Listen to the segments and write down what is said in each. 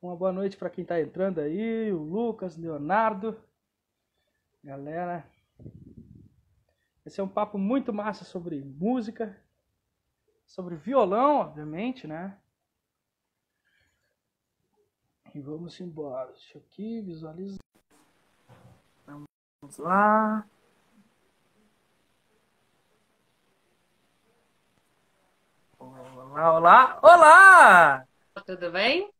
Uma boa noite para quem está entrando aí, o Lucas, Leonardo, galera. Esse é um papo muito massa sobre música, sobre violão, obviamente, né? E vamos embora. Deixa eu aqui visualizar. Vamos lá. Olá, olá, olá! Tudo bem?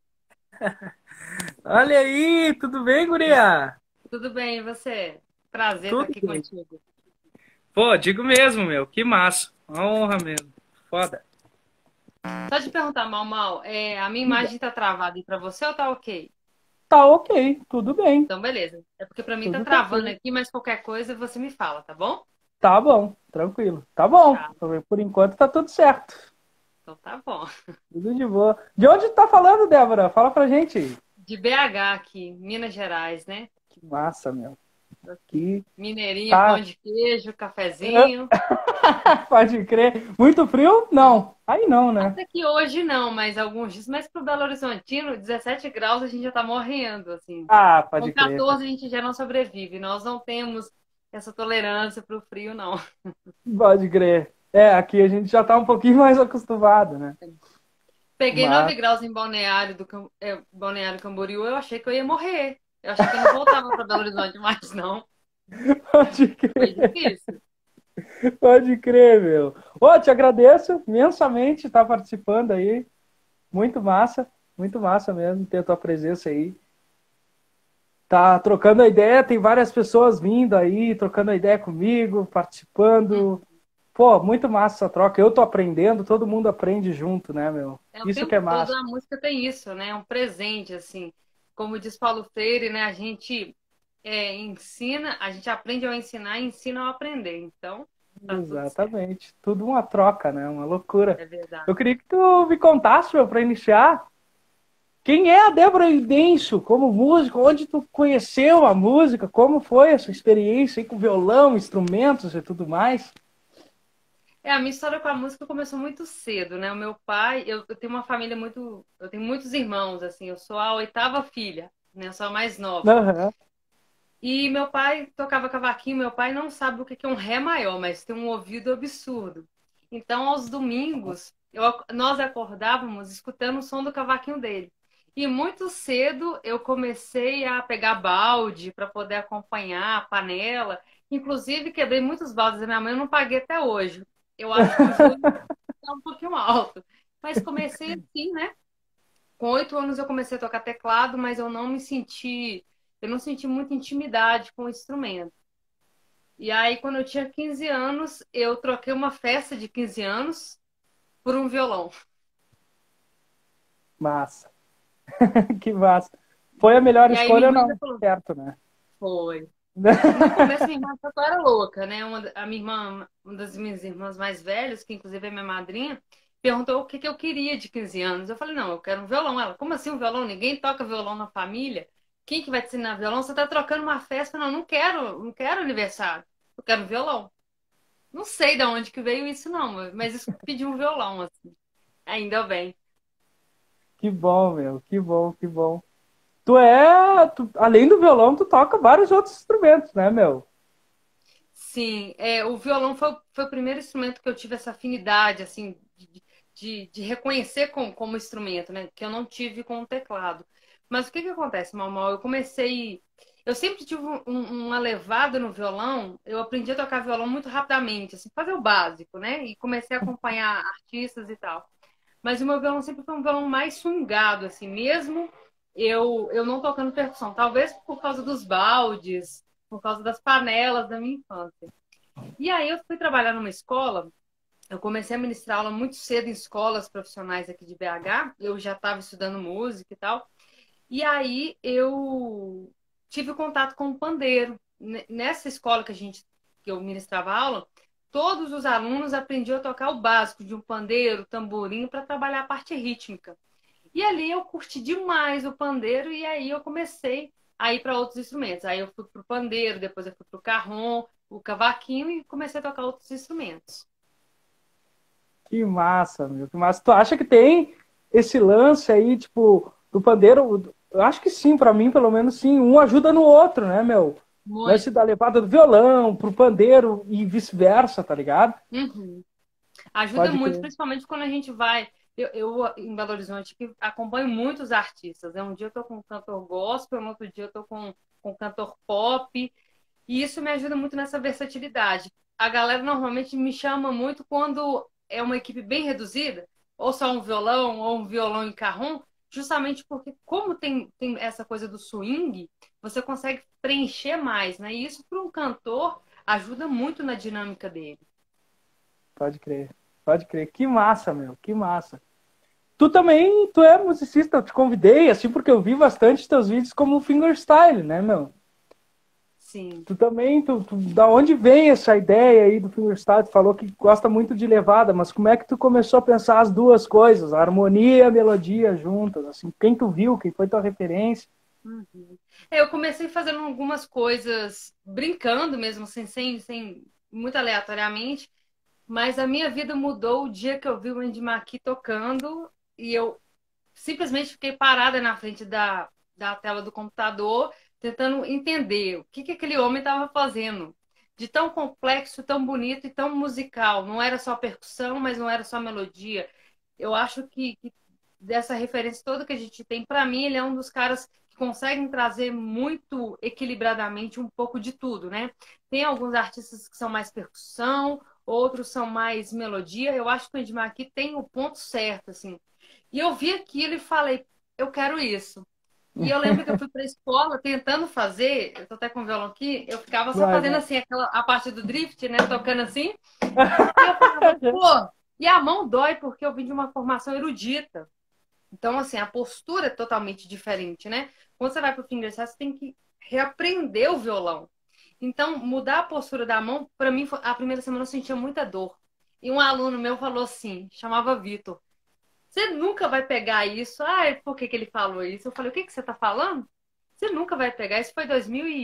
Olha aí, tudo bem, guria? Tudo bem, e você? Prazer estar Tudo aqui bem. contigo. Pô, digo mesmo, meu, que massa. Uma honra mesmo. Foda. Só te perguntar, Mal, a minha Diga. imagem tá travada aí pra você ou tá ok? Tá ok, tudo bem, Então, beleza. É porque pra mim tá tudo travando tranquilo. aqui, mas qualquer coisa você me fala, tá bom? Tá bom, tranquilo. Tá bom, Tá. por enquanto tá tudo certo. Então tá bom. Tudo de boa. De onde tu tá falando, Débora? Fala pra gente. De BH aqui, Minas Gerais, né? Que massa, meu. Aqui. Que Mineirinha, pão tá. de queijo, cafezinho. Pode crer. Muito frio? Não. Aí não, né? Até que hoje não, mas alguns dias. Mas pro Belo Horizontino, 17 graus a gente já tá morrendo, assim. Ah, Com pode crer. 14 a gente já não sobrevive. Nós não temos essa tolerância para o frio, não. Pode crer. É, aqui a gente já tá um pouquinho mais acostumado, né? Peguei Mas 9 graus em Balneário Camboriú, eu achei que eu ia morrer. Eu achei que eu não voltava para Belo Horizonte mais, não. pode Foi crer, difícil. pode crer, meu. Ô, te agradeço imensamente estar participando aí. Muito massa mesmo ter a tua presença aí. Tá trocando a ideia, tem várias pessoas vindo aí, trocando a ideia comigo, participando. Pô, muito massa essa troca. Eu tô aprendendo, todo mundo aprende junto, né, meu? É, o Isso que tempo é todo massa. a música tem isso, né? É um presente, assim. Como diz Paulo Freire, né? A gente ensina, a gente aprende ao ensinar e ensina ao aprender. Então, tá tudo certo. Exatamente. Tudo uma troca, né? Uma loucura. É Eu verdade. queria que tu me contasse, meu, para iniciar, quem é a Débora Idêncio como músico? Onde tu conheceu a música? Como foi essa experiência aí com violão, instrumentos e tudo mais? A minha história com a música começou muito cedo, né? O meu pai, eu tenho uma família muito. Eu tenho muitos irmãos, assim, eu sou a oitava filha, né? Eu sou a mais nova. Aham. E meu pai tocava cavaquinho, meu pai não sabe o que é um ré maior, mas tem um ouvido absurdo. Então, aos domingos, nós acordávamos escutando o som do cavaquinho dele. E muito cedo eu comecei a pegar balde para poder acompanhar a panela. Inclusive, quebrei muitos baldes da minha mãe, eu não paguei até hoje. Eu acho que o juro está um pouquinho alto. Mas comecei assim, né? Com 8 anos eu comecei a tocar teclado, mas eu não senti muita intimidade com o instrumento. E aí, quando eu tinha 15 anos, eu troquei uma festa de 15 anos por um violão. Massa. Que massa. Foi a melhor E aí minha escolha, irmã ainda não? falou, Certo, né? foi. No começo, minha irmã só era louca, né? A minha irmã, uma das minhas irmãs mais velhas, que inclusive é minha madrinha, perguntou o que que eu queria de 15 anos. Eu falei, não, eu quero um violão. Ela, como assim um violão? Ninguém toca violão na família? Quem que vai te ensinar violão? Você tá trocando uma festa? Não, não quero aniversário. Eu quero um violão. Não sei de onde que veio isso, não, mas eu pedi um violão, assim. Ainda bem. Que bom, meu. Que bom, que bom. Além do violão, tu toca vários outros instrumentos, né, meu? Sim, o violão foi o primeiro instrumento que eu tive essa afinidade, assim, de reconhecer como instrumento, né? Que eu não tive com o teclado. Mas o que que acontece, Mal? Eu sempre tive uma levada no violão, eu aprendi a tocar violão muito rapidamente, assim, fazer o básico, né? E comecei a acompanhar artistas e tal. Mas o meu violão sempre foi um violão mais swingado, assim, mesmo eu não tocando percussão. Talvez por causa dos baldes, por causa das panelas da minha infância. E aí eu fui trabalhar numa escola, eu comecei a ministrar aula muito cedo em escolas profissionais aqui de BH, eu já estava estudando música e tal. E aí eu tive contato com o pandeiro. Nessa escola que eu ministrava aula, todos os alunos aprendiam a tocar o básico de um pandeiro, tamborim, para trabalhar a parte rítmica. E ali eu curti demais o pandeiro e aí eu comecei a ir para outros instrumentos. Aí eu fui para o pandeiro, depois eu fui para o carrom, o cavaquinho e comecei a tocar outros instrumentos. Que massa, meu. Que massa. Tu acha que tem esse lance aí, tipo, do pandeiro, eu acho que sim, para mim, pelo menos sim. Um ajuda no outro, né, meu? Lance Muito. da levada do violão pro pandeiro e vice-versa, tá ligado? Uhum. Ajuda Pode muito, crer. principalmente quando a gente vai. Eu em Belo Horizonte, que acompanho muitos artistas. Né? Um dia eu tô com um cantor gospel, no outro dia eu tô com um cantor pop. E isso me ajuda muito nessa versatilidade. A galera normalmente me chama muito quando é uma equipe bem reduzida, ou só um violão, ou um violão em carrom, justamente porque, como tem essa coisa do swing, você consegue preencher mais, né? E isso, para um cantor, ajuda muito na dinâmica dele. Pode crer. Pode crer. Que massa, meu. Que massa. Tu também, tu é musicista, eu te convidei, assim, porque eu vi bastante teus vídeos como fingerstyle, né, meu? Sim. Tu também, da onde vem essa ideia aí do fingerstyle? Tu falou que gosta muito de levada, mas como é que tu começou a pensar as duas coisas, a harmonia e a melodia juntas, assim? Quem tu viu, quem foi tua referência? Uhum. Eu comecei fazendo algumas coisas brincando mesmo, assim, sem muito aleatoriamente. Mas a minha vida mudou o dia que eu vi o Andy Maki tocando e eu simplesmente fiquei parada na frente da tela do computador, tentando entender o que aquele homem estava fazendo. De tão complexo, tão bonito e tão musical. Não era só percussão, mas não era só melodia. Eu acho que dessa referência toda que a gente tem, para mim, ele é um dos caras que conseguem trazer muito equilibradamente um pouco de tudo, né? Tem alguns artistas que são mais percussão, outros são mais melodia. Eu acho que o Ed Maqui tem o ponto certo, assim. E eu vi aquilo e falei, eu quero isso. E eu lembro que eu fui para a escola tentando fazer, eu tô até com o violão aqui, eu ficava só Vai, fazendo vai. assim, a parte do drift, né? Tocando assim. E eu falava, pô, e a mão dói porque eu vim de uma formação erudita. Então, assim, a postura é totalmente diferente, né? Quando você vai para o fingerstyle, você tem que reaprender o violão. Então, mudar a postura da mão, para mim, a primeira semana eu sentia muita dor. E um aluno meu falou assim, chamava Vitor, você nunca vai pegar isso. Ah, por que que ele falou isso? Eu falei, o que que você está falando? Você nunca vai pegar. Isso foi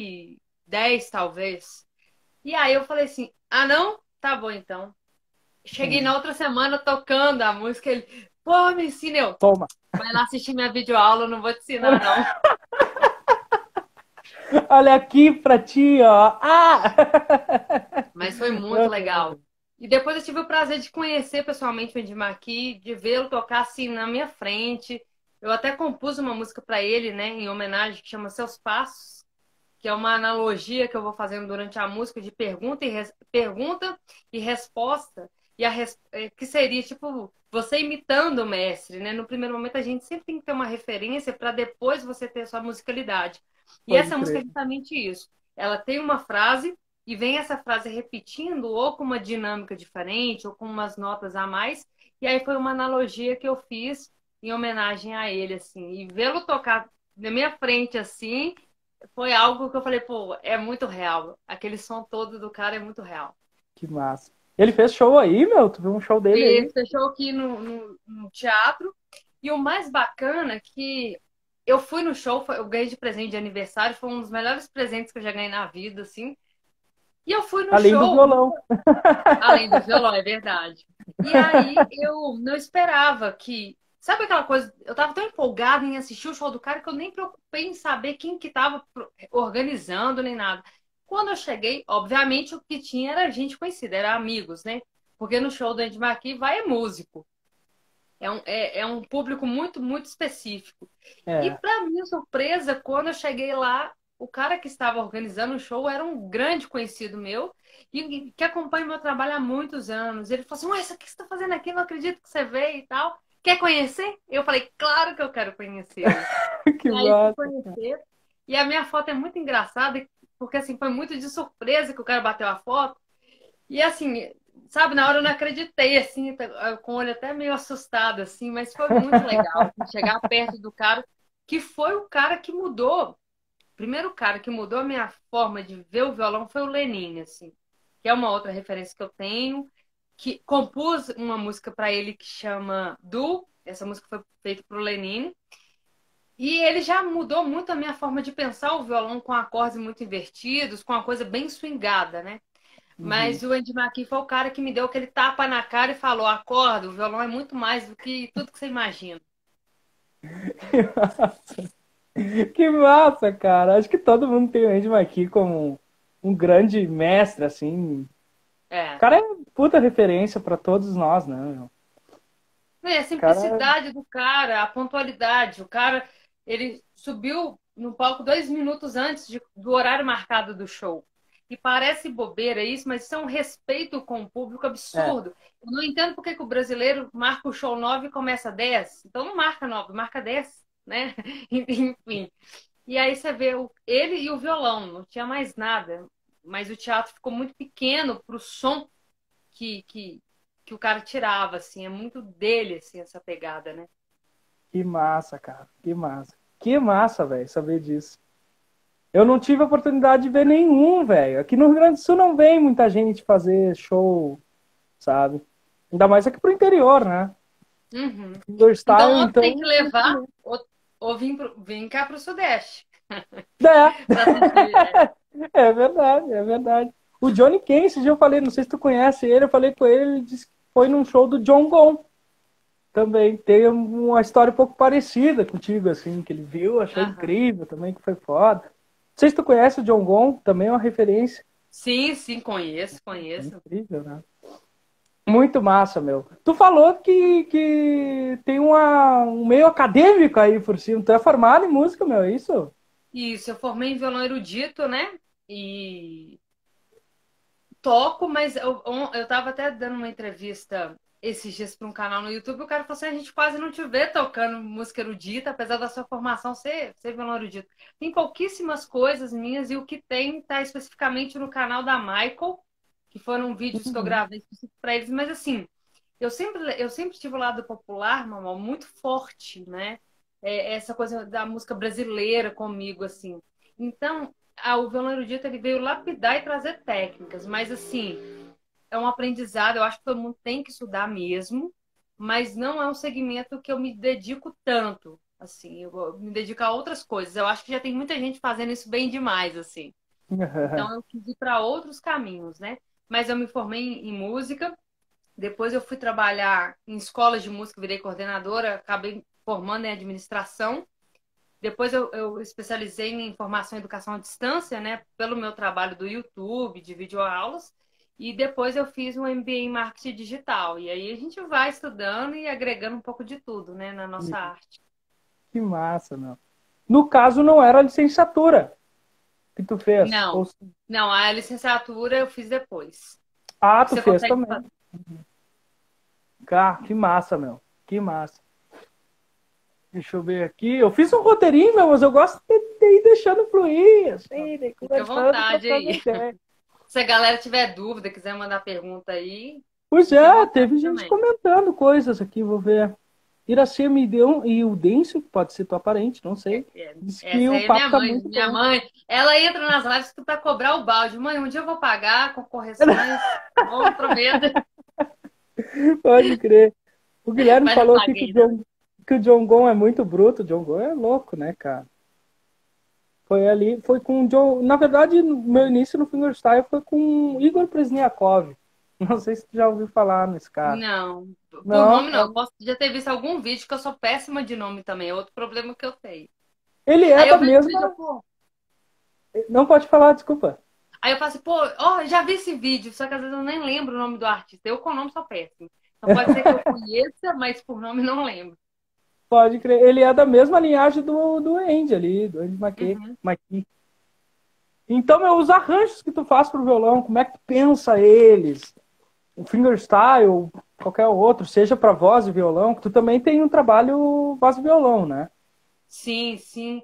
2010, talvez. E aí eu falei assim, ah, não? Tá bom, então. Cheguei na outra semana tocando a música, ele, pô, me ensina eu. Toma. Vai lá assistir minha videoaula, eu não vou te ensinar, não. Olha aqui pra ti, ó. Ah! Mas foi muito legal. E depois eu tive o prazer de conhecer pessoalmente o Eddie Maqui, de vê-lo tocar assim na minha frente. Eu até compus uma música para ele, né, em homenagem, que chama Seus Passos, que é uma analogia que eu vou fazendo durante a música de pergunta e resposta. Que seria tipo você imitando o mestre, né? No primeiro momento a gente sempre tem que ter uma referência para depois você ter a sua musicalidade. E Pode essa música é crer. justamente isso. Ela tem uma frase e vem essa frase repetindo, ou com uma dinâmica diferente, ou com umas notas a mais. E aí foi uma analogia que eu fiz em homenagem a ele, assim. E vê-lo tocar na minha frente, assim, foi algo que eu falei, pô, é muito real. Aquele som todo do cara é muito real. Que massa. Ele fez show aí, meu? Tu viu um show dele E aí? fechou aqui no teatro. E o mais bacana é que eu fui no show, eu ganhei de presente de aniversário, foi um dos melhores presentes que eu já ganhei na vida, assim. E eu fui no Além do show, violão. além do violão, é verdade. E aí eu não esperava que. Sabe aquela coisa? Eu tava tão empolgada em assistir o show do cara que eu nem preocupei em saber quem que tava organizando nem nada. Quando eu cheguei, obviamente o que tinha era gente conhecida, era amigos, né? Porque no show do Ed Maqui vai é músico. É um público muito, muito específico. E É, para minha surpresa, quando eu cheguei lá, o cara que estava organizando o show era um grande conhecido meu e que acompanha o meu trabalho há muitos anos. Ele falou assim: Ué, isso aqui que você está fazendo aqui? Não acredito que você veio e tal. Quer conhecer? Eu falei: Claro que eu quero conhecê-lo. que E aí fui massa. conhecer. E a minha foto é muito engraçada, porque assim, foi muito de surpresa que o cara bateu a foto. E assim, sabe, na hora eu não acreditei, assim, com o olho até meio assustado, assim, mas foi muito legal assim, chegar perto do cara, que foi o cara que mudou. O primeiro cara que mudou a minha forma de ver o violão foi o Lenine, assim, que é uma outra referência que eu tenho, que compus uma música para ele que chama Du. Essa música foi feita para o Lenine. E ele já mudou muito a minha forma de pensar o violão com acordes muito invertidos, com uma coisa bem swingada, né? Uhum. Mas o Andy McKee foi o cara que me deu aquele tapa na cara e falou: acorda, o violão é muito mais do que tudo que você imagina. Que massa. Que massa, cara. Acho que todo mundo tem o Andy McKee como um grande mestre, assim. O É. cara é puta referência pra todos nós, né, meu? O É, a cara. simplicidade do cara, a pontualidade. O cara, ele subiu no palco 2 minutos antes do horário marcado do show. E parece bobeira isso, mas isso é um respeito com o público É, absurdo. Eu não entendo por que que o brasileiro marca o show 9 e começa 10. Então não marca 9, marca 10, né? Enfim. E aí você vê ele e o violão, não tinha mais nada. Mas o teatro ficou muito pequeno para o som que, que, que o cara tirava, assim. É muito dele, assim, essa pegada, né? que massa, cara. Que massa. Que massa, velho, saber disso. Eu não tive a oportunidade de ver nenhum, velho. Aqui no Rio Grande do Sul não vem muita gente fazer show, sabe? Ainda mais aqui pro interior, né? Uhum. Então, Fingerstyle, ou tem então. que levar, ou vim cá pro Sudeste. É, Pra sentir, é verdade, é verdade. O Johnny Kane, esse dia eu falei, não sei se tu conhece ele, eu falei com ele, ele disse que foi num show do John Gon também. Tem uma história um pouco parecida contigo, assim, que ele viu, achou Aham. incrível também, que foi foda. Não sei se tu conhece o John Gon, também é uma referência. Sim, sim, conheço, É conheço. incrível, né? Muito massa, meu. Tu falou que tem um meio acadêmico aí por cima. Tu é formado em música, meu, é isso? Isso, eu formei em violão erudito, né? E toco, mas eu tava até dando uma entrevista esses dias para um canal no YouTube, o cara falou assim, a gente quase não te vê tocando música erudita, apesar da sua formação ser violão erudito. Tem pouquíssimas coisas minhas e o que tem tá especificamente no canal da Michael, que foram vídeos que eu Uhum. gravei específico para eles, mas assim, eu sempre tive o lado popular, mamãe, muito forte, né? Essa coisa da música brasileira comigo, assim. Então, o violão erudito ele veio lapidar e trazer técnicas, mas assim, é um aprendizado, eu acho que todo mundo tem que estudar mesmo, mas não é um segmento que eu me dedico tanto, assim, eu me dedico a outras coisas. Eu acho que já tem muita gente fazendo isso bem demais, assim. Então eu quis ir para outros caminhos, né? Mas eu me formei em música, depois eu fui trabalhar em escolas de música, virei coordenadora, acabei formando em administração. Depois eu especializei em formação e educação à distância, né? Pelo meu trabalho do YouTube, de videoaulas. E depois eu fiz um MBA em marketing digital. E aí a gente vai estudando e agregando um pouco de tudo, né? Na nossa arte. Que massa, meu. No caso, não era a licenciatura que tu fez. Não, não, a licenciatura eu fiz depois. Ah, tu Você fez consegue também. fazer? Ah, que massa, meu. Que massa. Deixa eu ver aqui. Eu fiz um roteirinho, meu, mas eu gosto de ir deixando fluir, assim, de Fique à conversando, vontade trocando aí. ideia. Se a galera tiver dúvida, quiser mandar pergunta aí, Pois fique à é, vontade teve gente também. comentando coisas aqui, vou ver. Iracema e o Dêncio, que pode ser tua parente, não sei. Diz que Essa o aí é papo minha tá mãe. muito Minha bom. mãe, ela entra nas lives para cobrar o balde. Mãe, um dia eu vou pagar com correções. Bom, prometo. Pode crer. O Guilherme Mas não falou aqui paguei, não. Que o John Gon é muito bruto. O John Gon é louco, né, cara? Foi ali, foi com o John. Na verdade, no meu início no fingerstyle foi com o Igor Presniakov. Não sei se tu já ouviu falar nesse cara. Não, por Não, nome não. Eu posso já ter visto algum vídeo que eu sou péssima de nome também. É outro problema que eu tenho. ele é Aí da eu vejo o vídeo, mesma. pô. Não pode falar, desculpa. Aí eu falo assim, pô, ó, já vi esse vídeo, só que às vezes eu nem lembro o nome do artista. Eu com o nome sou péssimo. Então pode ser que eu conheça, mas por nome não lembro. Pode crer. Ele é da mesma linhagem do Andy ali, do Andy McKay. Uhum. McKee. Então, os arranjos que tu faz pro violão, como é que tu pensa eles? O fingerstyle, qualquer outro, seja para voz e violão, que tu também tem um trabalho voz e violão, né? Sim, sim.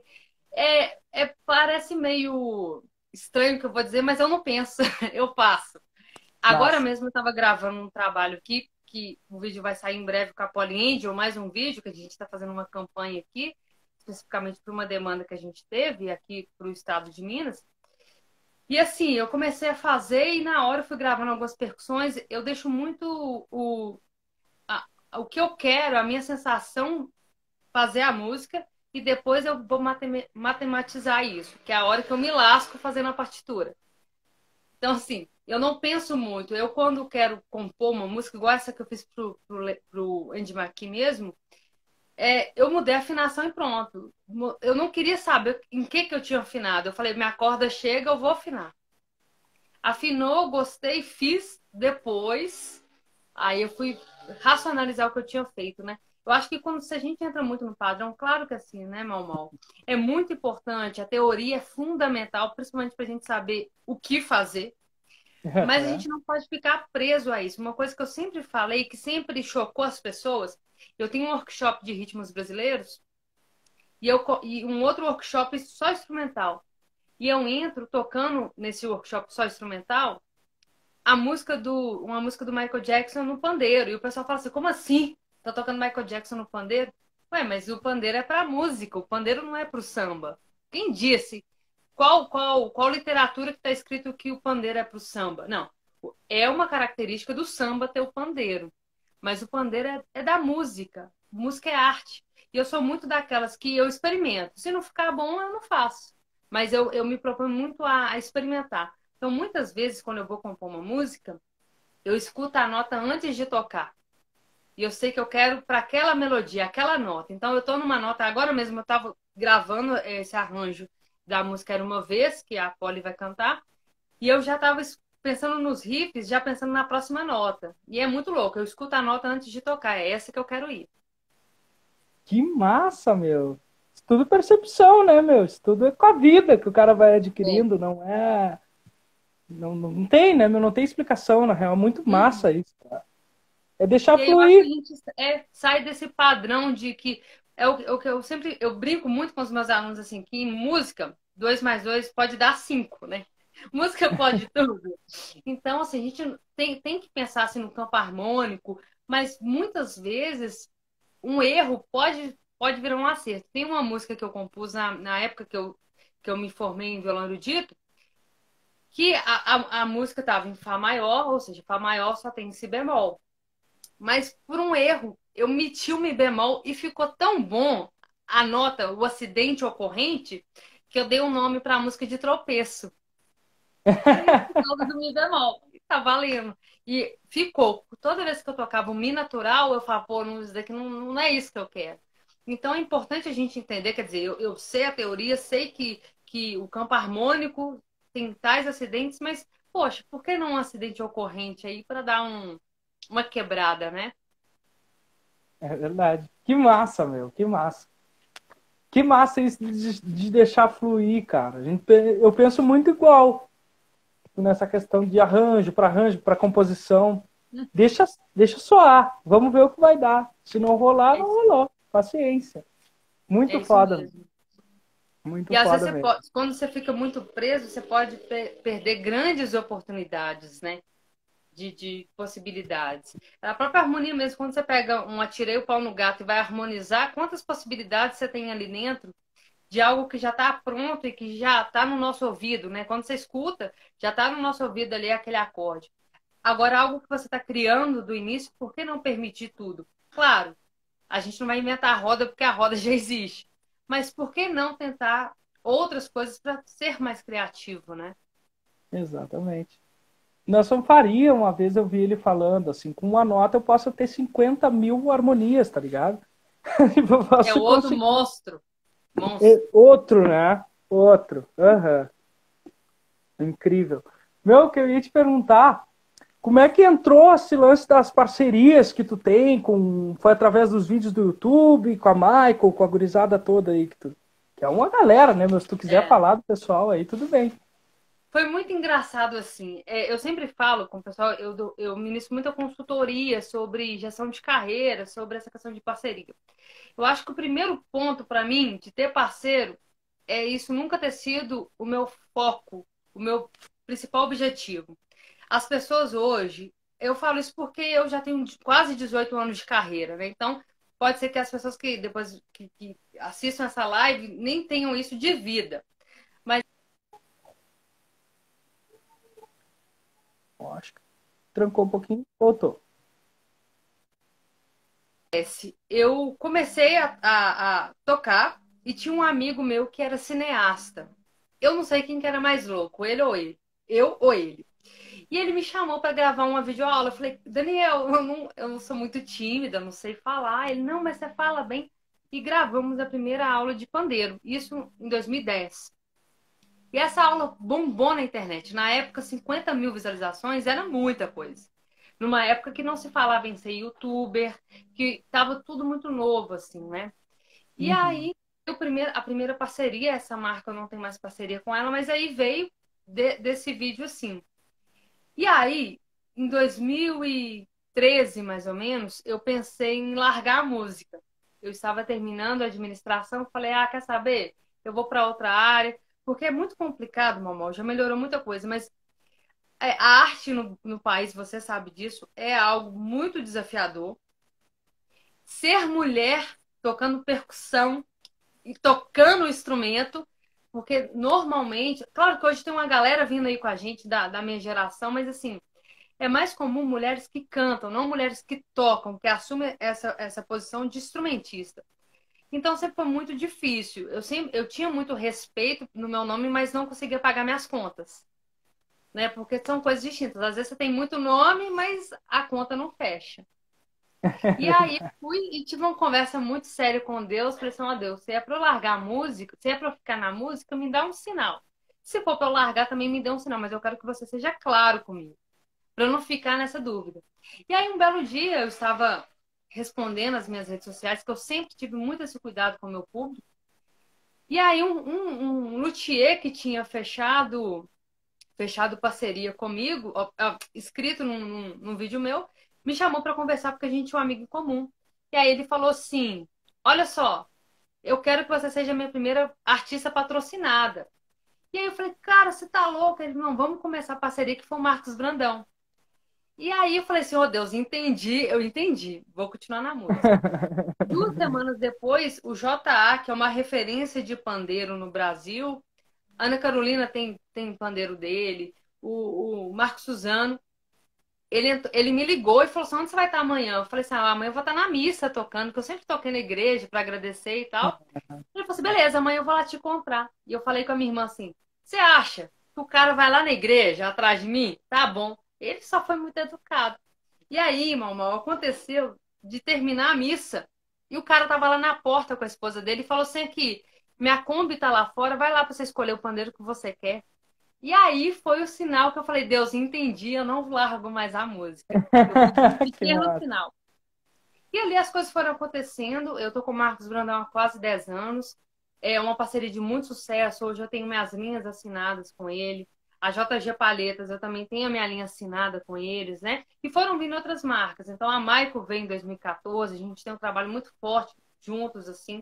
Parece meio estranho o que eu vou dizer, mas eu não penso, eu passo. Agora Massa. mesmo eu estava gravando um trabalho aqui, que o vídeo vai sair em breve com a Polly Angel, mais um vídeo, que a gente está fazendo uma campanha aqui, especificamente por uma demanda que a gente teve aqui para o estado de Minas. E assim, eu comecei a fazer e na hora eu fui gravando algumas percussões, eu deixo muito a- o que eu quero, a minha sensação fazer a música e depois eu vou matematizar isso, que é a hora que eu me lasco fazendo a partitura. Então, assim, eu não penso muito. Eu, quando quero compor uma música, igual essa que eu fiz pro Andy McKee mesmo, eu mudei a afinação e pronto. Eu não queria saber em que eu tinha afinado. Eu falei, minha corda chega, eu vou afinar. Afinou, gostei, fiz depois. Aí eu fui racionalizar o que eu tinha feito, né? Eu acho que quando se a gente entra muito no padrão, claro que assim, né, Mal Mal? É muito importante, a teoria é fundamental, principalmente para a gente saber o que fazer, mas a gente não pode ficar preso a isso. Uma coisa que eu sempre falei, que sempre chocou as pessoas, eu tenho um workshop de ritmos brasileiros e um outro workshop só instrumental. E eu entro tocando nesse workshop só instrumental uma música do Michael Jackson no pandeiro. E o pessoal fala assim, como assim? Tá tocando Michael Jackson no pandeiro? Ué, mas o pandeiro é pra música, o pandeiro não é pro samba. Quem disse? Qual literatura que está escrito que o pandeiro é pro samba? Não. É uma característica do samba ter o pandeiro. Mas o pandeiro é da música. Música é arte. E eu sou muito daquelas que eu experimento. Se não ficar bom, eu não faço. Mas eu me proponho muito a experimentar. Então, muitas vezes, quando eu vou compor uma música, eu escuto a nota antes de tocar. E eu sei que eu quero para aquela melodia, aquela nota. Então, eu estou numa nota. Agora mesmo, eu estava gravando esse arranjo da música Era Uma Vez, que a Polly vai cantar. E eu já estava pensando nos riffs, já pensando na próxima nota. E é muito louco. Eu escuto a nota antes de tocar. É essa que eu quero ir. Que massa, meu. Isso tudo é percepção, né, meu? Isso tudo é com a vida que o cara vai É. adquirindo, não é. Não tem, né, meu? Não tem explicação, na real. É muito massa Uhum. isso, cara. É deixar E aí eu acho que a fluir. gente sai desse padrão de que o que eu sempre eu brinco muito com os meus alunos assim, que em música, 2 mais 2 pode dar 5, né? Música pode tudo. Então, assim, a gente tem que pensar assim, no campo harmônico, mas muitas vezes um erro pode virar um acerto. Tem uma música que eu compus na época que eu me formei em violão erudito, que a música estava em Fá maior, ou seja, Fá maior só tem Si bemol. Mas por um erro, eu meti o Mi bemol e ficou tão bom a nota, o acidente ocorrente, que eu dei um nome para a música de tropeço. Por causa do Mi bemol. E tá valendo. E ficou. Toda vez que eu tocava o Mi natural, eu falava, pô, não, isso daqui não é isso que eu quero. Então é importante a gente entender, quer dizer, eu sei a teoria, sei que o campo harmônico tem tais acidentes, mas, poxa, por que não um acidente ocorrente aí para dar uma quebrada, né? É verdade. Que massa, meu. Que massa. Que massa isso de deixar fluir, cara. Eu penso muito igual nessa questão de arranjo, para composição. Deixa soar. Vamos ver o que vai dar. Se não rolar, É não isso, rolou. Paciência. é Muito isso foda. mesmo. Muito E às vezes foda você mesmo. pode, quando você fica muito preso, você pode perder grandes oportunidades, né? De possibilidades. A própria harmonia mesmo, quando você pega um atirei o pau no gato e vai harmonizar, quantas possibilidades você tem ali dentro de algo que já está pronto e que já está no nosso ouvido, né? Quando você escuta, já está no nosso ouvido ali aquele acorde. Agora, algo que você está criando do início, por que não permitir tudo? Claro, a gente não vai inventar a roda porque a roda já existe. Mas por que não tentar outras coisas para ser mais criativo, né? Exatamente. Nelson Faria, uma vez eu vi ele falando assim, com uma nota eu posso ter 50 mil harmonias, tá ligado? Eu É o posso outro conseguir. monstro. Monstro. Outro, né? Outro. Aham. Incrível. Meu, que eu ia te perguntar, como é que entrou esse lance das parcerias que tu tem com... Foi através dos vídeos do YouTube, com a Michael, com a gurizada toda aí que é uma galera, né? Mas se tu quiser É. falar do pessoal aí, tudo bem. Foi muito engraçado, assim. Eu sempre falo com o pessoal, eu ministro muita consultoria sobre gestão de carreira, sobre essa questão de parceria. Eu acho que o primeiro ponto para mim de ter parceiro é isso nunca ter sido o meu foco, o meu principal objetivo. As pessoas hoje, eu falo isso porque eu já tenho quase 18 anos de carreira, né? Então, pode ser que as pessoas que depois que assistam essa live nem tenham isso de vida. Eu acho que trancou um pouquinho, voltou. Eu comecei a tocar e tinha um amigo meu que era cineasta. Eu não sei quem que era mais louco, ele ou ele. Eu ou ele. E ele me chamou para gravar uma videoaula. Eu falei, Daniel, eu não sou muito tímida, não sei falar. Ele, não, mas você fala bem. e gravamos a primeira aula de pandeiro, isso em 2010. E essa aula bombou na internet. Na época, 50 mil visualizações era muita coisa. Numa época que não se falava em ser youtuber, que estava tudo muito novo, assim, né? E Uhum. aí, a primeira parceria, essa marca eu não tenho mais parceria com ela, mas aí veio desse vídeo assim. E aí, em 2013, mais ou menos, eu pensei em largar a música. Eu estava terminando a administração, falei, ah, quer saber? Eu vou para outra área, porque é muito complicado, Mamão, já melhorou muita coisa, mas a arte no país, você sabe disso, é algo muito desafiador. Ser mulher tocando percussão e tocando o instrumento, porque normalmente, claro que hoje tem uma galera vindo aí com a gente da minha geração, mas assim, é mais comum mulheres que cantam, não mulheres que tocam, que assumem essa posição de instrumentista. Então sempre foi muito difícil. Eu tinha muito respeito no meu nome, mas não conseguia pagar minhas contas, né? Porque são coisas distintas. Às vezes você tem muito nome, mas a conta não fecha. E aí fui e tive uma conversa muito séria com Deus. Falei assim, ó Deus, se é para eu largar a música, se é para eu ficar na música, me dá um sinal. Se for para eu largar, também me dê um sinal, mas eu quero que você seja claro comigo, para eu não ficar nessa dúvida. E aí um belo dia eu estava respondendo as minhas redes sociais, que eu sempre tive muito esse cuidado com o meu público. E aí um luthier que tinha fechado parceria comigo, escrito num vídeo meu, me chamou para conversar porque a gente tinha um amigo em comum. E aí ele falou assim: olha só, eu quero que você seja a minha primeira artista patrocinada. E aí eu falei, cara, você tá louco? Ele, não, vamos começar a parceria que foi o Marcos Brandão. E aí eu falei assim, oh Deus, entendi, eu entendi, vou continuar na música. 2 semanas depois, o JA, que é uma referência de pandeiro no Brasil, Ana Carolina tem pandeiro dele, o Marco Suzano, ele me ligou e falou assim, onde você vai estar amanhã? Eu falei assim, ah, amanhã eu vou estar na missa tocando, porque eu sempre toquei na igreja para agradecer e tal. Ele falou assim, beleza, amanhã eu vou lá te encontrar. E eu falei com a minha irmã assim, você acha que o cara vai lá na igreja atrás de mim? Tá bom. Ele só foi muito educado. E aí, mal aconteceu de terminar a missa e o cara tava lá na porta com a esposa dele e falou assim aqui, minha Kombi tá lá fora, vai lá para você escolher o pandeiro que você quer. E aí foi o sinal que eu falei, Deus, entendi, eu não largo mais a música. Eu vou Que desistir no massa. final. E ali as coisas foram acontecendo. Eu tô com o Marcos Brandão há quase 10 anos. É uma parceria de muito sucesso. Hoje eu tenho minhas linhas assinadas com ele. A JG Palhetas, eu também tenho a minha linha assinada com eles, né? E foram vindo outras marcas. Então a Maico veio em 2014, a gente tem um trabalho muito forte juntos, assim.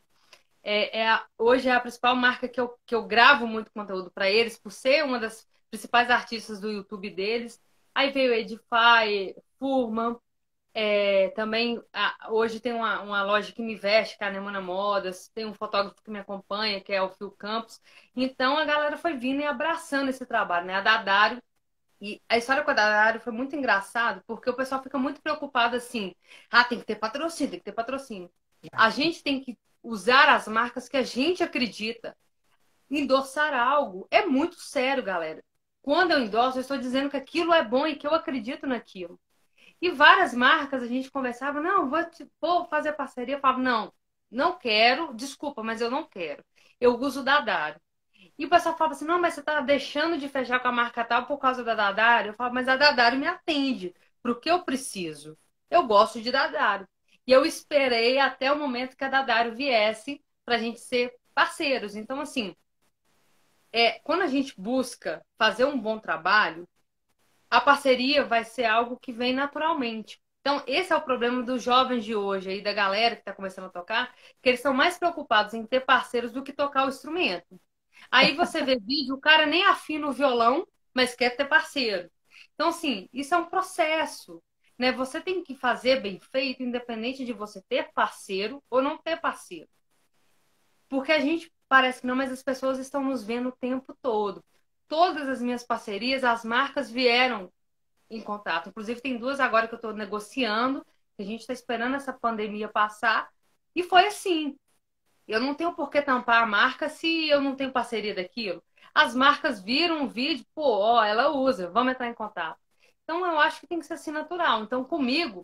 Hoje é a principal marca que eu gravo muito conteúdo para eles, por ser uma das principais artistas do YouTube deles. Aí veio Edify, Furman, também hoje tem uma loja que me veste, que é a Nemana Modas, tem um fotógrafo que me acompanha, que é o Phil Campos. Então a galera foi vindo e abraçando esse trabalho, né? A Dadário. E a história com a Dadário foi muito engraçado, porque o pessoal fica muito preocupado assim: ah, tem que ter patrocínio, tem que ter patrocínio. A gente tem que usar as marcas que a gente acredita. Endossar algo é muito sério, galera. Quando eu endosso, eu estou dizendo que aquilo é bom e que eu acredito naquilo. E várias marcas a gente conversava, não, vou fazer parceria. Eu falava, não, não quero, desculpa, mas eu não quero. Eu uso da Dadário. E o pessoal falava assim, não, mas você está deixando de fechar com a marca tal por causa da Dadário? Eu falava, mas a Dadário me atende para o que eu preciso. Eu gosto de Dadário. E eu esperei até o momento que a Dadário viesse para a gente ser parceiros. Então, assim, quando a gente busca fazer um bom trabalho, a parceria vai ser algo que vem naturalmente. Então, esse é o problema dos jovens de hoje, aí, da galera que está começando a tocar, que eles são mais preocupados em ter parceiros do que tocar o instrumento. Aí você vê vídeo, o cara nem afina o violão, mas quer ter parceiro. Então, assim, isso é um processo, né? Você tem que fazer bem feito, independente de você ter parceiro ou não ter parceiro. Porque a gente parece que não, mas as pessoas estão nos vendo o tempo todo. Todas as minhas parcerias, as marcas vieram em contato. Inclusive, tem 2 agora que eu estou negociando, que a gente está esperando essa pandemia passar. E foi assim. Eu não tenho por que tampar a marca se eu não tenho parceria daquilo. As marcas viram um vídeo, pô, ó, ela usa, vamos entrar em contato. Então, eu acho que tem que ser assim natural. Então, comigo,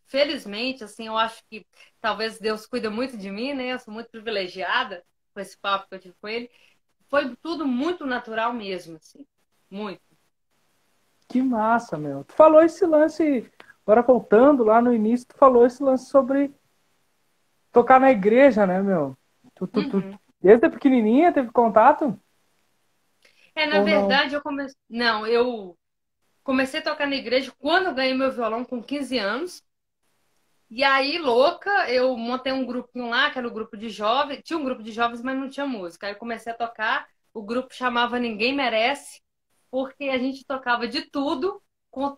felizmente, assim, eu acho que talvez Deus cuida muito de mim, né? Eu sou muito privilegiada com esse papo que eu tive com ele. Foi tudo muito natural mesmo, assim. Muito. Que massa, meu. Tu falou esse lance, agora voltando lá no início, tu falou esse lance sobre tocar na igreja, né, meu? Uhum. Desde pequenininha teve contato? Na Ou não? verdade, eu comecei. Não, eu comecei a tocar na igreja quando eu ganhei meu violão com 15 anos. E aí, louca, eu montei um grupinho lá, que era o grupo de jovens. Tinha um grupo de jovens, mas não tinha música. Aí eu comecei a tocar. O grupo chamava Ninguém Merece, porque a gente tocava de tudo com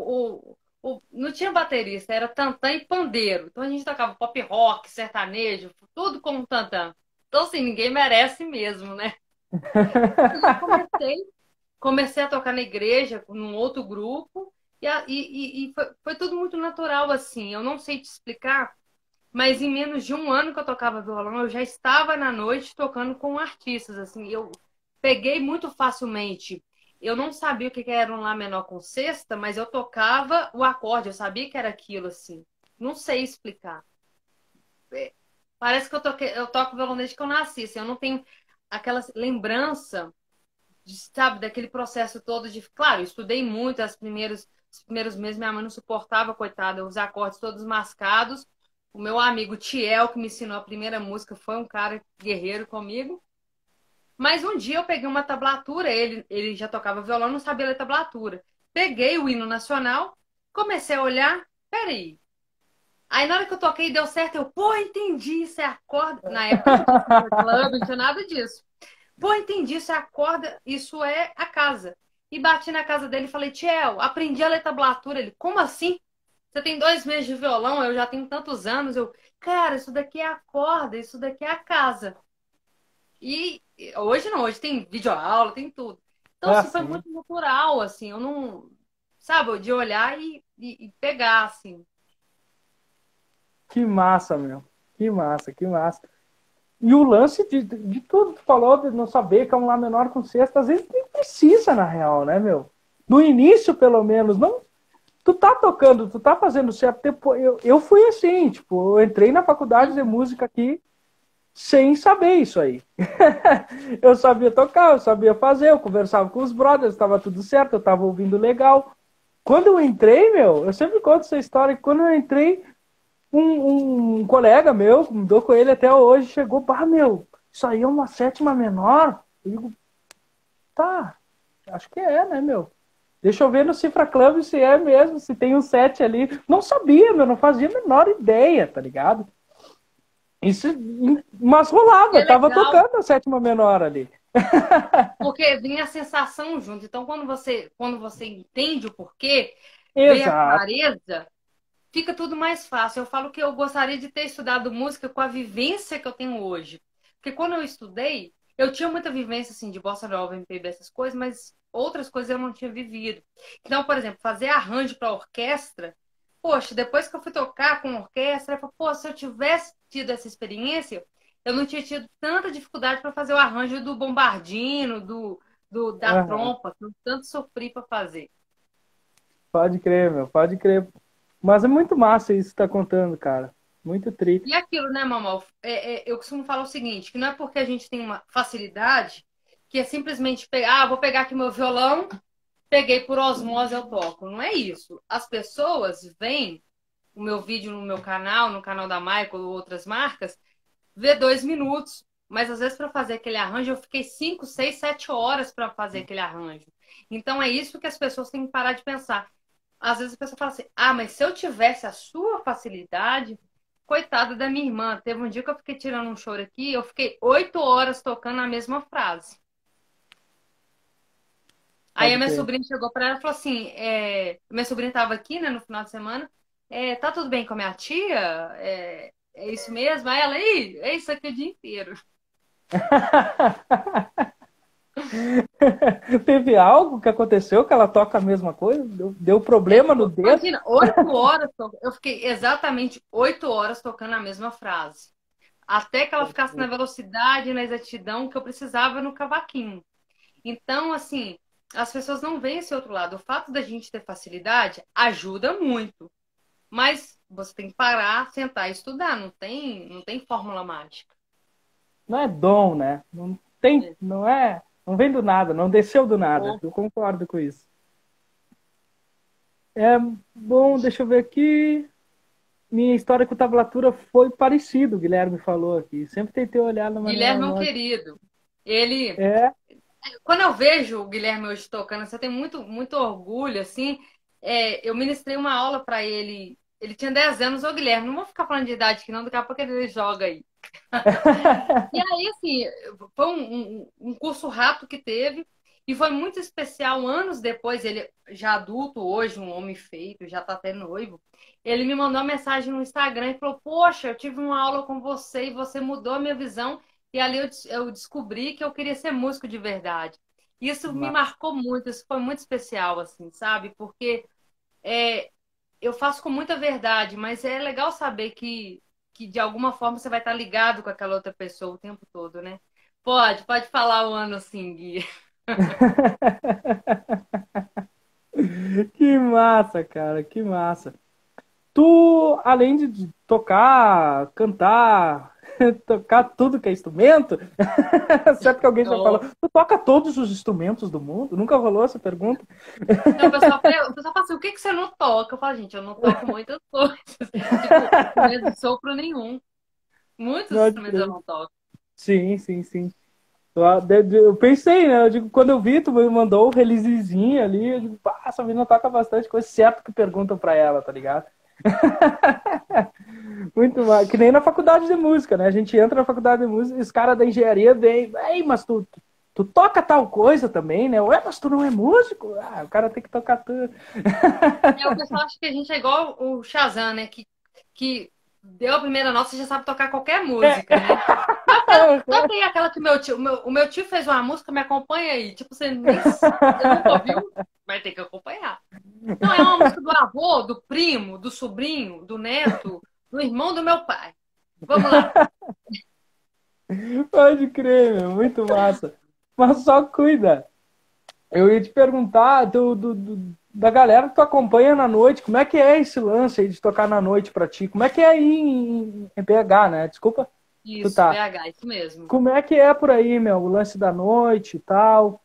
não tinha baterista, era tantã e pandeiro. Então a gente tocava pop rock, sertanejo, tudo com tantã. Então, assim, ninguém merece mesmo, né? E eu comecei a tocar na igreja, num outro grupo, e foi tudo muito natural, assim. Eu não sei te explicar, mas em menos de um ano que eu tocava violão, eu já estava na noite tocando com artistas, assim. Eu peguei muito facilmente. Eu não sabia o que era um Lá menor com sexta, mas eu tocava o acorde, eu sabia que era aquilo, assim. Não sei explicar. Parece que eu toco violão desde que eu nasci, assim. Eu não tenho aquela lembrança sabe, daquele processo todo de. Claro, eu estudei muito os primeiros meses, minha mãe não suportava, coitada, os acordes todos mascados. O meu amigo Tiel, que me ensinou a primeira música, foi um cara guerreiro comigo. Mas um dia eu peguei uma tablatura, ele já tocava violão, não sabia ler tablatura. Peguei o hino nacional, comecei a olhar, peraí. Aí na hora que eu toquei deu certo, eu, pô, entendi, isso é acorde. Na época não tinha cifra club, não tinha nada disso. Pô, entendi, isso é a corda, isso é a casa. E bati na casa dele e falei, Tiel, aprendi a ler tablatura. Ele, como assim? Você tem 2 meses de violão, eu já tenho tantos anos. Eu, cara, isso daqui é a corda, isso daqui é a casa. E hoje não, hoje tem videoaula, tem tudo. Então, É assim, foi assim. muito natural, assim, eu não, sabe, de olhar e pegar, assim. Que massa, meu. Que massa, que massa. E o lance de tudo, tu falou de não saber que é um Lá menor com sexta, às vezes nem precisa, na real, né, meu? No início, pelo menos, não. Tu tá tocando, tu tá fazendo certo. Eu fui assim, tipo, eu entrei na faculdade de Uhum. música aqui sem saber isso aí. Eu sabia tocar, eu sabia fazer, eu conversava com os brothers, estava tudo certo, eu estava ouvindo legal. Quando eu entrei, meu, eu sempre conto essa história, que quando eu entrei, um colega meu, mudou com ele até hoje, chegou, pá, meu, isso aí é uma sétima menor? Eu digo, tá, acho que é, né, meu? Deixa eu ver no Cifra Club se é mesmo, se tem um set ali. Não sabia, meu, não fazia a menor ideia, tá ligado? Isso, mas E rolava, é tava legal, tocando a sétima menor ali. porque vem a sensação junto. Então, quando você entende o porquê, vem a Exato. clareza, fica tudo mais fácil. Eu falo que eu gostaria de ter estudado música com a vivência que eu tenho hoje. Porque quando eu estudei, eu tinha muita vivência assim de bossa nova, MPB, essas coisas, mas outras coisas eu não tinha vivido. Então, por exemplo, fazer arranjo para orquestra, poxa, depois que eu fui tocar com orquestra, eu falei, pô, se eu tivesse tido essa experiência, eu não tinha tido tanta dificuldade para fazer o arranjo do bombardino, da Uhum. trompa, que eu tanto sofri para fazer. Pode crer, meu, pode crer. Mas é muito massa isso que tá contando, cara. Muito tri. E aquilo, né, Mamal? Eu costumo falar o seguinte, que não é porque a gente tem uma facilidade que é simplesmente pegar, vou pegar aqui meu violão, peguei por osmose, eu toco. Não é isso. As pessoas veem o meu vídeo no meu canal, no canal da Michael ou outras marcas, vê 2 minutos. Mas às vezes para fazer aquele arranjo, eu fiquei 5, 6, 7 horas para fazer aquele arranjo. Então é isso que as pessoas têm que parar de pensar. Às vezes a pessoa fala assim: ah, mas se eu tivesse a sua facilidade, coitada da minha irmã. Teve um dia que eu fiquei tirando um choro aqui, eu fiquei 8 horas tocando a mesma frase. Aí a Pode minha crer. sobrinha chegou para ela e falou assim: minha sobrinha estava aqui, né, no final de semana. Tá tudo bem com a minha tia? É isso mesmo? Aí ela, ih, é isso aqui o dia inteiro. Teve algo que aconteceu que ela toca a mesma coisa? Deu problema no dedo? Imagina, 8 horas, eu fiquei exatamente 8 horas tocando a mesma frase. Até que ela ficasse na velocidade e na exatidão que eu precisava no cavaquinho. Então, assim, as pessoas não veem esse outro lado. O fato da gente ter facilidade ajuda muito. Mas você tem que parar, sentar e estudar. Não tem fórmula mágica. Não é dom, né? Não tem, É. não é, não vem do nada, não desceu do nada. Ou, Eu concordo com isso. É bom, deixa eu ver aqui. Minha história com tablatura foi parecido, o Guilherme falou aqui. Sempre tentei olhar de maneira Guilherme é um lógica. querido. Ele, É. quando eu vejo o Guilherme hoje tocando, você tem muito orgulho, assim. Eu ministrei uma aula para ele. Ele tinha 10 anos, ô Guilherme, não vou ficar falando de idade aqui, não, daqui a pouco ele joga aí. E aí, assim, foi um curso rápido que teve, e foi muito especial. Anos depois, ele já adulto hoje, um homem feito, já tá até noivo, ele me mandou uma mensagem no Instagram e falou: Poxa, eu tive uma aula com você e você mudou a minha visão. E ali eu descobri que eu queria ser músico de verdade. Isso me Mas- marcou muito, isso foi muito especial, assim, sabe? Porque é, eu faço com muita verdade, mas é legal saber que de alguma forma você vai estar ligado com aquela outra pessoa o tempo todo, né? Pode falar o ano assim, Gui. Que massa, cara, que massa. Tu, além de tocar, cantar, tocar tudo que é instrumento, certo que alguém já falou, Eu- tu toca todos os instrumentos do mundo? Nunca rolou essa pergunta? Não, o pessoal fala assim, o que que você não toca? Eu falo, gente, eu não toco muitas coisas. Tipo, instrumento de sopro nenhum. Muitos Pode instrumentos eu crer. não toco. Sim, sim, sim. Eu pensei, né? Eu digo, quando eu vi, tu me mandou o releasezinho ali, eu digo, pá, essa menina toca bastante coisa, certo que perguntam pra ela, tá ligado? Muito mais. Que nem na faculdade de música, né? A gente entra na faculdade de música e os caras da engenharia vêm, ei, mas tu toca tal coisa também, né? Ué, mas tu não é músico? Ah, o cara tem que tocar tudo. O pessoal acha que a gente é igual o Shazam, né? Que deu a primeira nota, você já sabe tocar qualquer É. música, né? Toca aí aquela que o meu tio fez uma música, me acompanha aí. Tipo, você nunca ouviu, vai ter que acompanhar. Não, é uma música do avô, do primo, do sobrinho, do neto, do irmão do meu pai. Vamos lá. Pode crer, meu, muito massa. Mas só cuida. Eu ia te perguntar da galera que tu acompanha na noite, como é que é esse lance aí de tocar na noite pra ti? Como é que é aí em BH, né? Desculpa, tu Isso, tá. BH, isso mesmo. Como é que é por aí, meu? O lance da noite e tal.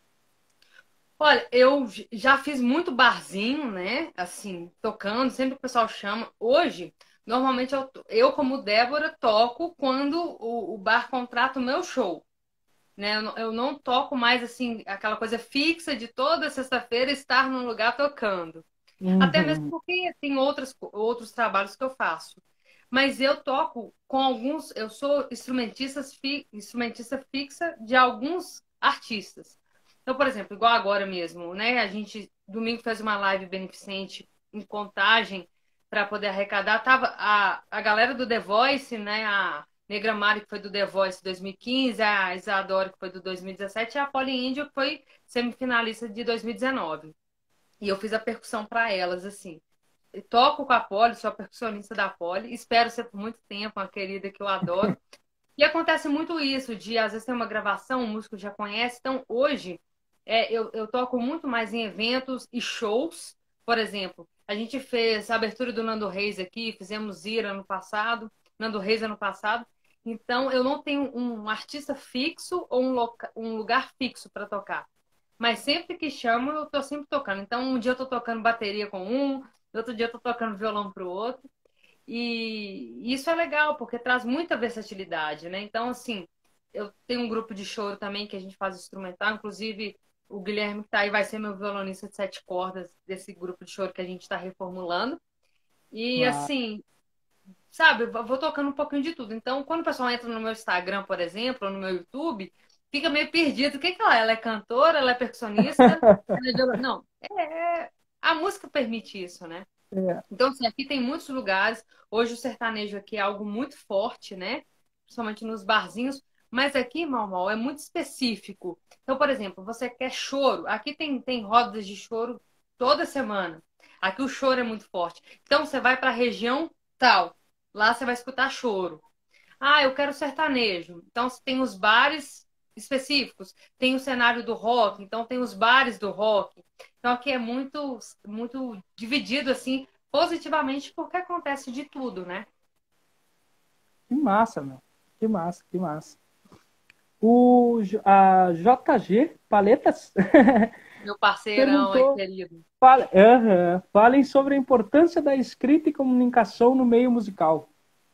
Olha, eu já fiz muito barzinho, né? Assim, tocando, sempre que o pessoal chama. Hoje, normalmente eu como Débora, toco quando o bar contrata o meu show, né? Eu não toco mais, assim, aquela coisa fixa de toda sexta-feira estar num lugar tocando. Até mesmo Uhum. porque tem outros trabalhos que eu faço. Mas eu toco com alguns, eu sou instrumentista fixa de alguns artistas. Então, por exemplo, igual agora mesmo, né? A gente domingo fez uma live beneficente em Contagem para poder arrecadar. Tava a galera do The Voice, né? A Negra Mari, que foi do The Voice 2015, a Isadora, que foi do 2017, e a Polly Índio, que foi semifinalista de 2019. E eu fiz a percussão para elas, assim. Eu toco com a Polly, sou a percussionista da Polly, espero ser por muito tempo, uma querida que eu adoro. E acontece muito isso, de às vezes tem uma gravação, o músico já conhece. Então, hoje, eu toco muito mais em eventos e shows. Por exemplo, a gente fez a abertura do Nando Reis aqui, fizemos Ira ano passado, Nando Reis ano passado. Então, eu não tenho um artista fixo ou um lugar fixo para tocar. Mas sempre que chamo, eu tô sempre tocando. Então, um dia eu tô tocando bateria com um, outro dia eu tô tocando violão pro outro. E isso é legal, porque traz muita versatilidade, né? Então, assim, eu tenho um grupo de choro também que a gente faz instrumental. Inclusive, o Guilherme que tá aí vai ser meu violonista de 7 cordas desse grupo de choro que a gente está reformulando. E, Ah, assim, sabe, eu vou tocando um pouquinho de tudo. Então, quando o pessoal entra no meu Instagram, por exemplo, ou no meu YouTube, fica meio perdido. O que que ela é? Ela é cantora? Ela é percussionista? Não, a música permite isso, né? é. Então, assim, aqui tem muitos lugares. Hoje o sertanejo aqui é algo muito forte, né? Principalmente nos barzinhos. Mas aqui, Mal, é muito específico. Então, por exemplo, você quer choro. Aqui tem rodas de choro toda semana. Aqui o choro é muito forte. Então, você vai para a região tal. Lá você vai escutar choro. Ah, eu quero sertanejo. Então, tem os bares específicos. Tem o cenário do rock. Então, tem os bares do rock. Então, aqui é muito dividido, assim, positivamente, porque acontece de tudo, né? Que massa, meu. Que massa, que massa. A JG Paletas Meu parceirão aí, perguntou, querido. falem sobre a importância da escrita e comunicação no meio musical.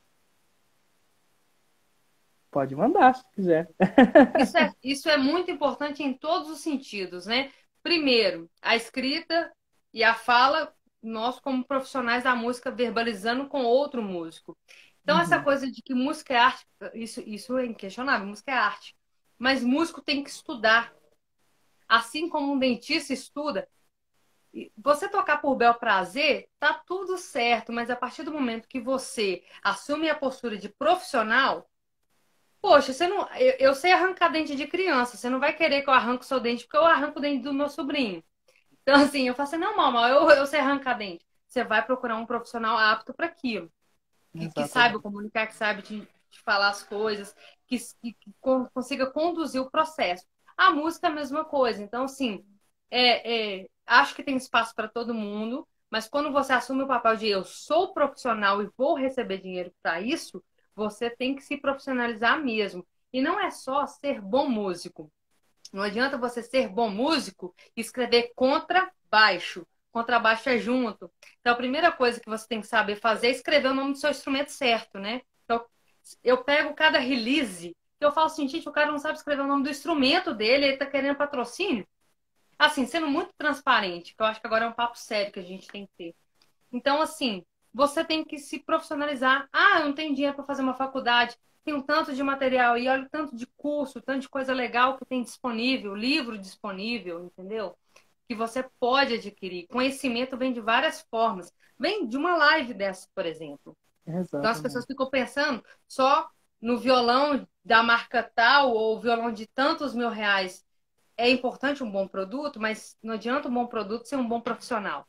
Pode mandar, se quiser. Isso é muito importante em todos os sentidos, né? Primeiro, a escrita e a fala, nós como profissionais da música verbalizando com outro músico. Então, essa Uhum. coisa de que música é arte, isso é inquestionável, música é arte. Mas músico tem que estudar. Assim como um dentista estuda, você tocar por bel prazer, tá tudo certo, mas a partir do momento que você assume a postura de profissional, poxa, você não, eu sei arrancar dente de criança, você não vai querer que eu arranque o seu dente porque eu arranco o dente do meu sobrinho. Então, assim, eu falo assim, não, mamãe, eu sei arrancar dente. Você vai procurar um profissional apto para aquilo, que saiba Exatamente. comunicar, que saiba te falar as coisas, que consiga conduzir o processo. A música é a mesma coisa. Então, assim, acho que tem espaço para todo mundo, mas quando você assume o papel de eu sou profissional e vou receber dinheiro para isso, você tem que se profissionalizar mesmo. E não é só ser bom músico. Não adianta você ser bom músico e escrever contrabaixo. Contrabaixo é junto. Então, a primeira coisa que você tem que saber fazer é escrever o nome do seu instrumento certo, né? Então, eu pego cada release e eu falo assim, gente, o cara não sabe escrever o nome do instrumento dele, ele tá querendo patrocínio. Assim, sendo muito transparente, que eu acho que agora é um papo sério que a gente tem que ter. Então, assim, você tem que se profissionalizar. Ah, eu não tenho dinheiro para fazer uma faculdade. Tem um tanto de material e olha o tanto de curso, tanto de coisa legal que tem disponível, livro disponível, entendeu? Que você pode adquirir. Conhecimento vem de várias formas. Vem de uma live dessa, por exemplo. Então as pessoas Exatamente. ficam pensando só no violão da marca tal ou violão de tantos mil reais. É importante um bom produto, mas não adianta um bom produto ser um bom profissional.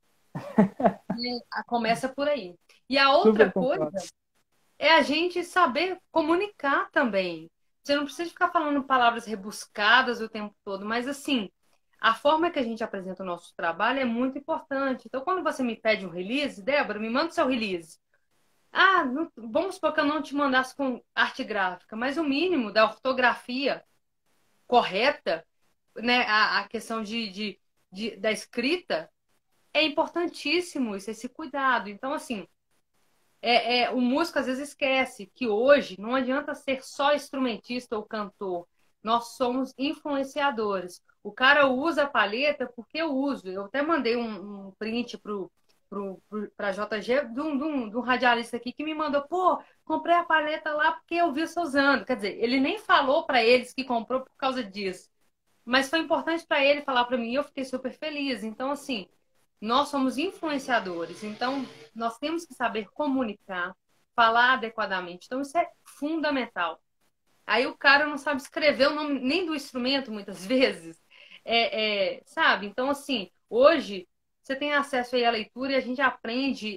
Começa por aí. E a outra Super coisa concordo. é a gente saber comunicar também. Você não precisa ficar falando palavras rebuscadas o tempo todo, mas assim, a forma que a gente apresenta o nosso trabalho é muito importante. Então, quando você me pede um release, Débora, me manda o seu release. Ah, vamos supor que eu não te mandasse com arte gráfica, mas o mínimo da ortografia correta, né, a questão da escrita, é importantíssimo isso, esse cuidado. Então, assim, o músico às vezes esquece que hoje não adianta ser só instrumentista ou cantor. Nós somos influenciadores. O cara usa a palheta porque eu uso. Eu até mandei um print para JG de um radialista aqui que me mandou, pô, comprei a palheta lá porque eu vi você usando. Quer dizer, ele nem falou para eles que comprou por causa disso. Mas foi importante para ele falar para mim e eu fiquei super feliz. Então, assim, nós somos influenciadores, então nós temos que saber comunicar, falar adequadamente. Então, isso é fundamental. Aí o cara não sabe escrever o nome nem do instrumento, muitas vezes. Sabe? Então, assim, hoje você tem acesso aí à leitura e a gente aprende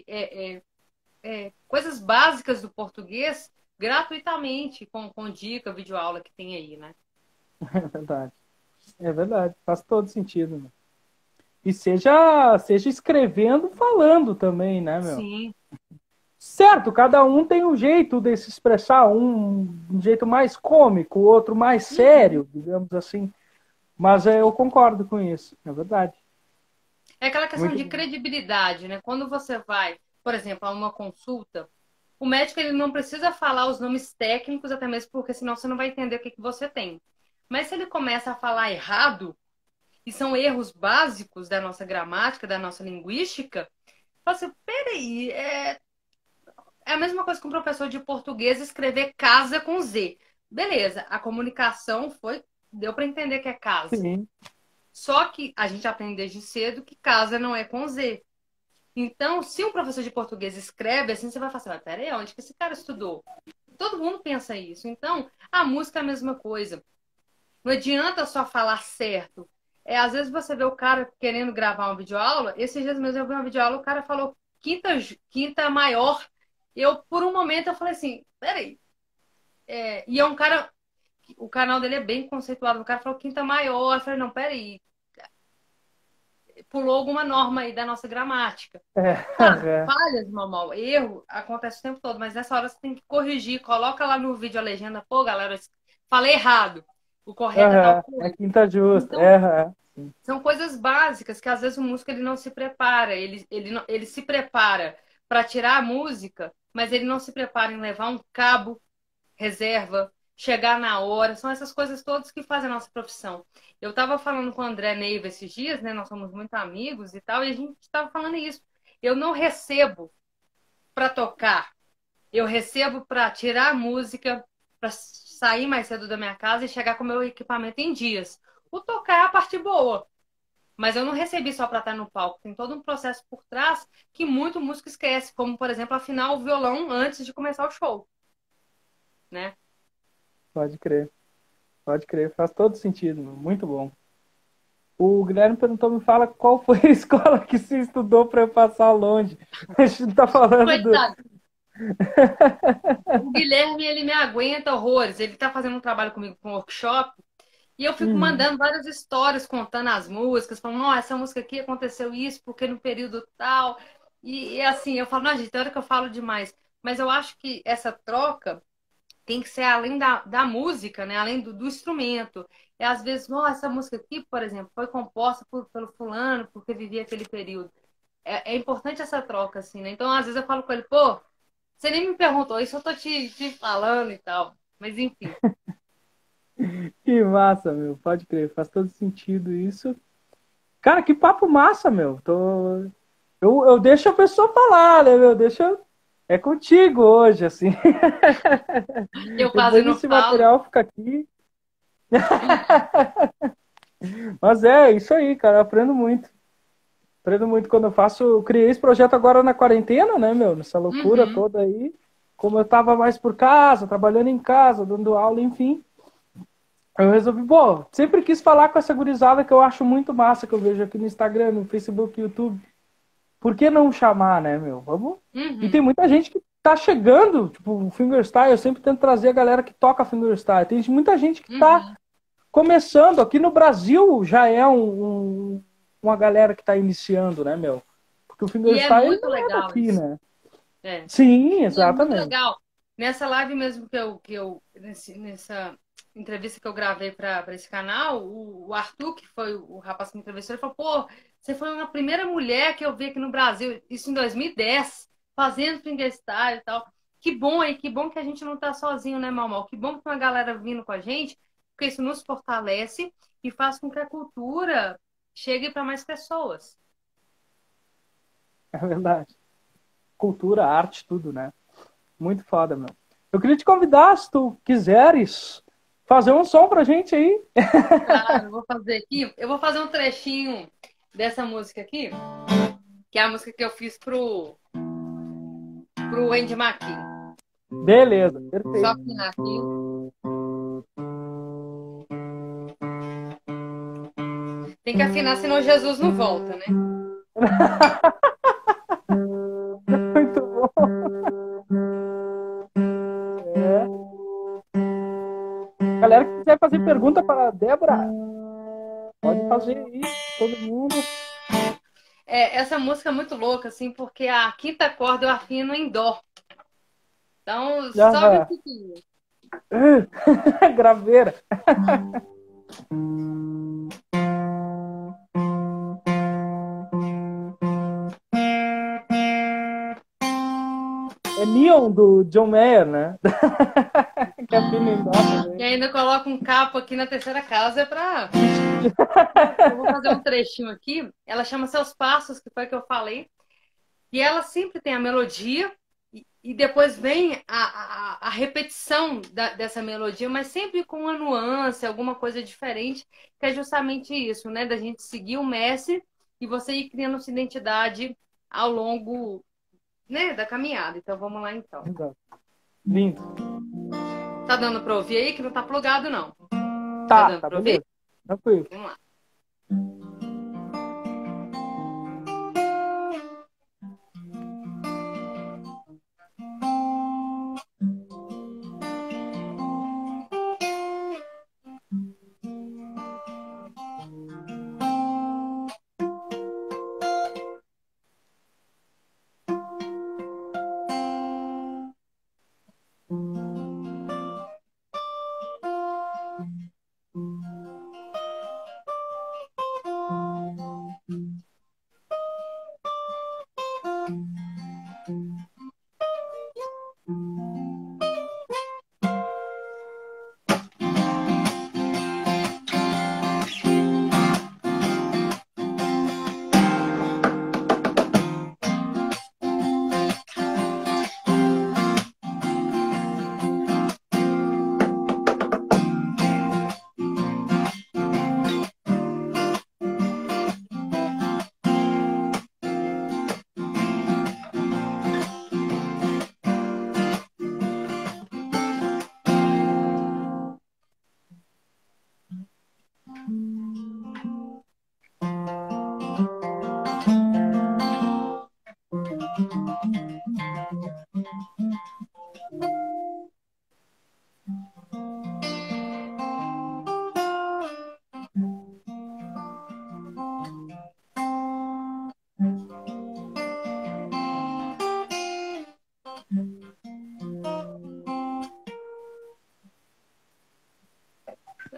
coisas básicas do português gratuitamente, com dica, videoaula que tem aí, né? É verdade. É verdade. Faz todo sentido, meu. E seja escrevendo, falando também, né, meu? Sim. Certo, cada um tem um jeito de se expressar, um jeito mais cômico, outro mais sério, digamos assim. Mas eu concordo com isso, é verdade. É aquela questão Muito de bom. credibilidade, né? Quando você vai, por exemplo, a uma consulta, o médico ele não precisa falar os nomes técnicos, até mesmo porque senão você não vai entender o que que você tem. Mas se ele começa a falar errado, e são erros básicos da nossa gramática, da nossa linguística, você, peraí, é a mesma coisa que um professor de português escrever casa com Z. Beleza, a comunicação deu para entender que é casa. Sim, Só que a gente aprende desde cedo que casa não é com Z. Então, se um professor de português escreve assim, você vai falar assim, mas peraí, onde que esse cara estudou? Todo mundo pensa isso. Então, a música é a mesma coisa. Não adianta só falar certo. Às vezes você vê o cara querendo gravar uma videoaula, esses dias mesmo eu vi uma videoaula, o cara falou quinta maior. Por um momento, eu falei assim, peraí. E é um cara, o canal dele é bem conceituado, o cara falou quinta maior. Eu falei, não, peraí. pulou alguma norma aí da nossa gramática. É, Claro, é. falhas, normal, erro acontece o tempo todo, mas nessa hora você tem que corrigir, coloca lá no vídeo a legenda, pô, galera, eu falei errado, o correto é tal Aham, é coisa. quinta justa. Então, É, sim. são coisas básicas que às vezes o músico ele não se prepara, ele se prepara para tirar a música, mas ele não se prepara em levar um cabo, reserva, chegar na hora, são essas coisas todas que fazem a nossa profissão. Eu estava falando com o André Neiva esses dias, né? Nós somos muito amigos e tal, e a gente estava falando isso. Eu não recebo para tocar, eu recebo para tirar a música, para sair mais cedo da minha casa e chegar com o meu equipamento em dias. O tocar é a parte boa. Mas eu não recebi só para estar no palco. Tem todo um processo por trás que muito músico esquece, como, por exemplo, afinar o violão antes de começar o show, né? Pode crer. Pode crer. Faz todo sentido, meu. Muito bom. O Guilherme perguntou, me fala qual foi a escola que você estudou para eu passar longe. A gente tá falando do... Coitado. O Guilherme, ele me aguenta horrores. Ele tá fazendo um trabalho comigo com workshop e eu fico Uhum. mandando várias histórias contando as músicas, falando, ó, essa música aqui aconteceu isso porque no período tal. E assim, eu falo, não, gente, tem hora que eu falo demais. Mas eu acho que essa troca tem que ser além da música, né? Além do instrumento. É às vezes, ó, essa música aqui, por exemplo, foi composta pelo fulano porque vivia aquele período. É importante essa troca, assim, né? Então, às vezes eu falo com ele, pô, você nem me perguntou isso, eu tô te falando e tal. Mas enfim. Que massa, meu. Pode crer. Faz todo sentido isso. Cara, que papo massa, meu. Eu deixo a pessoa falar, né, meu? Deixa... É contigo hoje, assim. Eu quase Depois não esse falo. material fica aqui. Mas é isso aí, cara. Eu aprendo muito. Aprendo muito quando eu faço. Eu criei esse projeto agora na quarentena, né, meu? Nessa loucura Uhum, toda aí. Como eu tava mais por casa, trabalhando em casa, dando aula, enfim. Eu resolvi, pô, sempre quis falar com essa gurizada que eu acho muito massa, que eu vejo aqui no Instagram, no Facebook, YouTube. Por que não chamar, né, meu? Vamos. E tem uhum, muita gente que tá chegando, tipo, o fingerstyle, eu sempre tento trazer a galera que toca fingerstyle. Tem muita gente que tá uhum. começando. Aqui no Brasil já é uma galera que tá iniciando, né, meu? Porque o E é fingerstyle muito não é legal daqui, isso. né? É. Sim, E é muito exatamente. legal. Nessa live mesmo nessa entrevista que eu gravei para esse canal, o Arthur, que foi o rapaz que me entrevistou, ele falou, pô, você foi a primeira mulher que eu vi aqui no Brasil, isso em 2010, fazendo fingerstyle e tal. Que bom aí, que bom que a gente não tá sozinho, né, Mamal? Que bom que tem uma galera vindo com a gente, porque isso nos fortalece e faz com que a cultura chegue para mais pessoas. É verdade. Cultura, arte, tudo, né? Muito foda, meu. Eu queria te convidar, se tu quiseres, fazer um som pra gente aí. Claro, eu vou fazer aqui. Eu vou fazer um trechinho dessa música aqui, que é a música que eu fiz pro Andy McKee. Beleza, Só perfeito. afinar aqui. Tem que afinar, senão Jesus não volta, né? Muito bom. É. Galera que quiser fazer pergunta para a Débora, pode fazer aí, todo mundo. É, essa música é muito louca, assim, porque a quinta corda eu afino em dó. Então, sobe um Aham. pouquinho. Graveira. É Neon do John Mayer, né? Que é fino em dó E também. ainda coloco um capo aqui na terceira casa pra... Ixi. Eu vou fazer um trechinho aqui. Ela chama Seus Passos, que foi o que eu falei. E ela sempre tem a melodia e depois vem a repetição dessa melodia, mas sempre com uma nuance, alguma coisa diferente, que é justamente isso, né? Da gente seguir o mestre e você ir criando sua identidade ao longo, né, da caminhada. Então vamos lá então. Exato. Lindo. Tá dando para ouvir aí que não tá plugado não. Tá Tá, dando tá, para ouvir? beleza. Tranquilo. Vamos lá.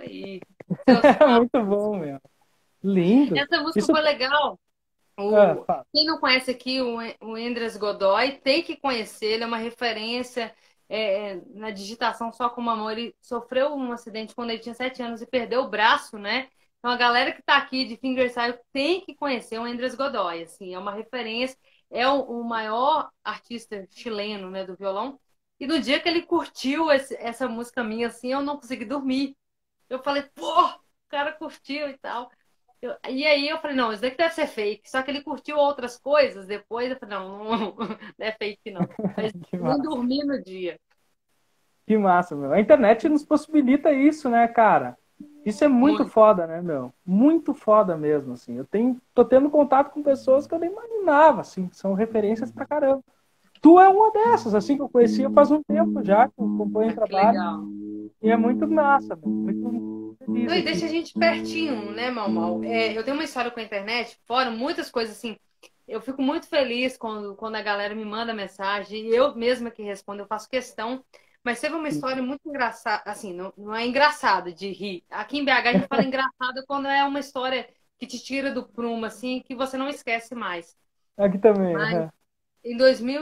aí. Muito bom, meu. Lindo. Essa música Isso. foi legal. Fala. Quem não conhece aqui o Endres Godoy tem que conhecer, ele é uma referência na digitação só com amor. Ele sofreu um acidente quando ele tinha 7 anos e perdeu o braço, né? Então a galera que está aqui de Fingerstyle tem que conhecer o Endres Godoy, assim, é uma referência, é o maior artista chileno, né, do violão. E no dia que ele curtiu essa música minha, assim, eu não consegui dormir. Eu falei, pô, o cara curtiu e tal. E aí eu falei, não, isso daqui deve ser fake. Só que ele curtiu outras coisas depois. Eu falei, não, não é fake, não. Mas Que nem massa. dormi no dia. Que massa, meu. A internet nos possibilita isso, né, cara? Isso é muito Muito. foda, né, meu? Muito foda mesmo, assim. Tô tendo contato com pessoas que eu nem imaginava, assim, que são referências pra caramba. Tu é uma dessas, assim, que eu conhecia faz um tempo já, que eu acompanho o Ah, que trabalho, legal. e é muito massa, meu. Muito feliz, Não, e assim. deixa a gente pertinho, né, Mal Mal? Eu tenho uma história com a internet, fora muitas coisas assim. Eu fico muito feliz quando a galera me manda mensagem, e eu mesma que respondo, eu faço questão. Mas teve uma história muito engraçada, assim, não é engraçada de rir. Aqui em BH a gente fala engraçada quando é uma história que te tira do prumo, assim, que você não esquece mais. Aqui também, Mas aham. em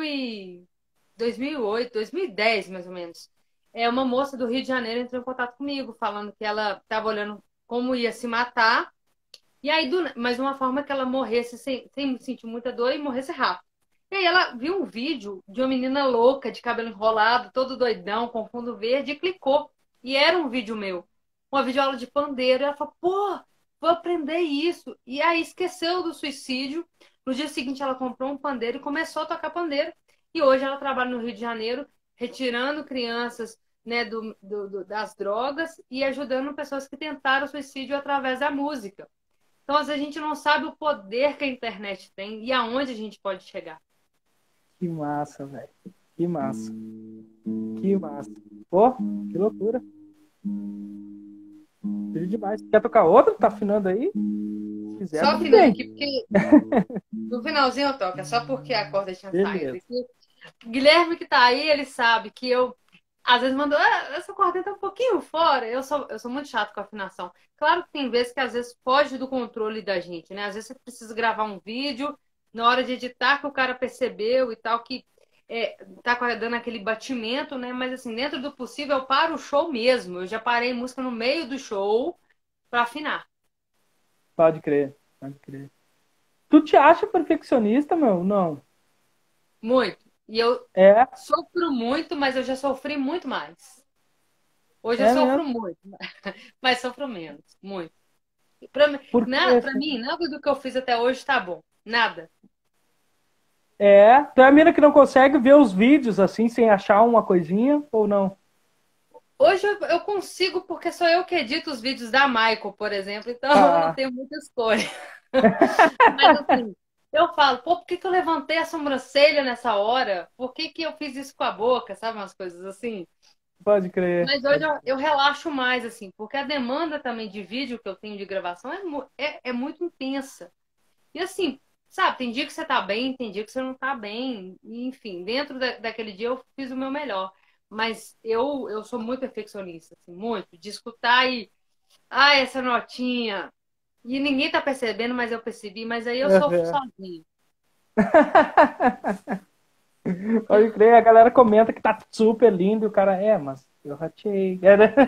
2008, 2010, mais ou menos, uma moça do Rio de Janeiro entrou em contato comigo, falando que ela estava olhando como ia se matar, e aí, mas de uma forma que ela morresse sem sentir muita dor e morresse rápido. E aí ela viu um vídeo de uma menina louca, de cabelo enrolado, todo doidão, com fundo verde, e clicou. E era um vídeo meu. Uma videoaula de pandeiro. E ela falou, pô, vou aprender isso. E aí esqueceu do suicídio. No dia seguinte ela comprou um pandeiro e começou a tocar pandeiro. E hoje ela trabalha no Rio de Janeiro, retirando crianças, né, das drogas e ajudando pessoas que tentaram suicídio através da música. Então, às vezes, a gente não sabe o poder que a internet tem e aonde a gente pode chegar. Que massa, velho. Que massa. Que massa. Pô, que loucura. Filho demais. Quer tocar outra? Tá afinando aí? Se quiser, Só tudo afinando bem. aqui, porque no finalzinho eu toco, é só porque a corda tinha saído Beleza. aqui. O Guilherme que tá aí, ele sabe que eu, às vezes, mando, essa corda tá um pouquinho fora. Eu sou muito chato com a afinação. Claro que tem vezes que, às vezes, foge do controle da gente, né? Às vezes você precisa gravar um vídeo, na hora de editar, que o cara percebeu e tal, que tá dando aquele batimento, né? Mas, assim, dentro do possível, eu paro o show mesmo. Eu já parei música no meio do show pra afinar. Pode crer. Pode crer. Tu te acha perfeccionista, meu? Não. Muito. E eu É? sofro muito, mas eu já sofri muito mais. Hoje eu É sofro mesmo? muito, mas sofro menos. Muito. Pra, mim- Por quê, pra assim? mim, nada do que eu fiz até hoje tá bom. Nada. É? Tu é a mina que não consegue ver os vídeos assim sem achar uma coisinha ou não? Hoje eu consigo, porque sou eu que edito os vídeos da Michael, por exemplo, então eu não Ah, tenho muita escolha. Mas assim, eu falo, pô, por que que eu levantei a sobrancelha nessa hora? Por que que eu fiz isso com a boca? Sabe, umas coisas assim. pode crer. Mas hoje eu relaxo mais, assim, porque a demanda também de vídeo que eu tenho de gravação é muito intensa. E assim, sabe, tem dia que você tá bem, tem dia que você não tá bem. E, enfim, dentro daquele dia eu fiz o meu melhor. Mas eu sou muito perfeccionista, assim, muito. De escutar e, essa notinha. E ninguém tá percebendo, mas eu percebi. Mas aí eu sofro Uhum. sozinho. Pode crer, a galera comenta que tá super lindo e o cara, mas eu ratei.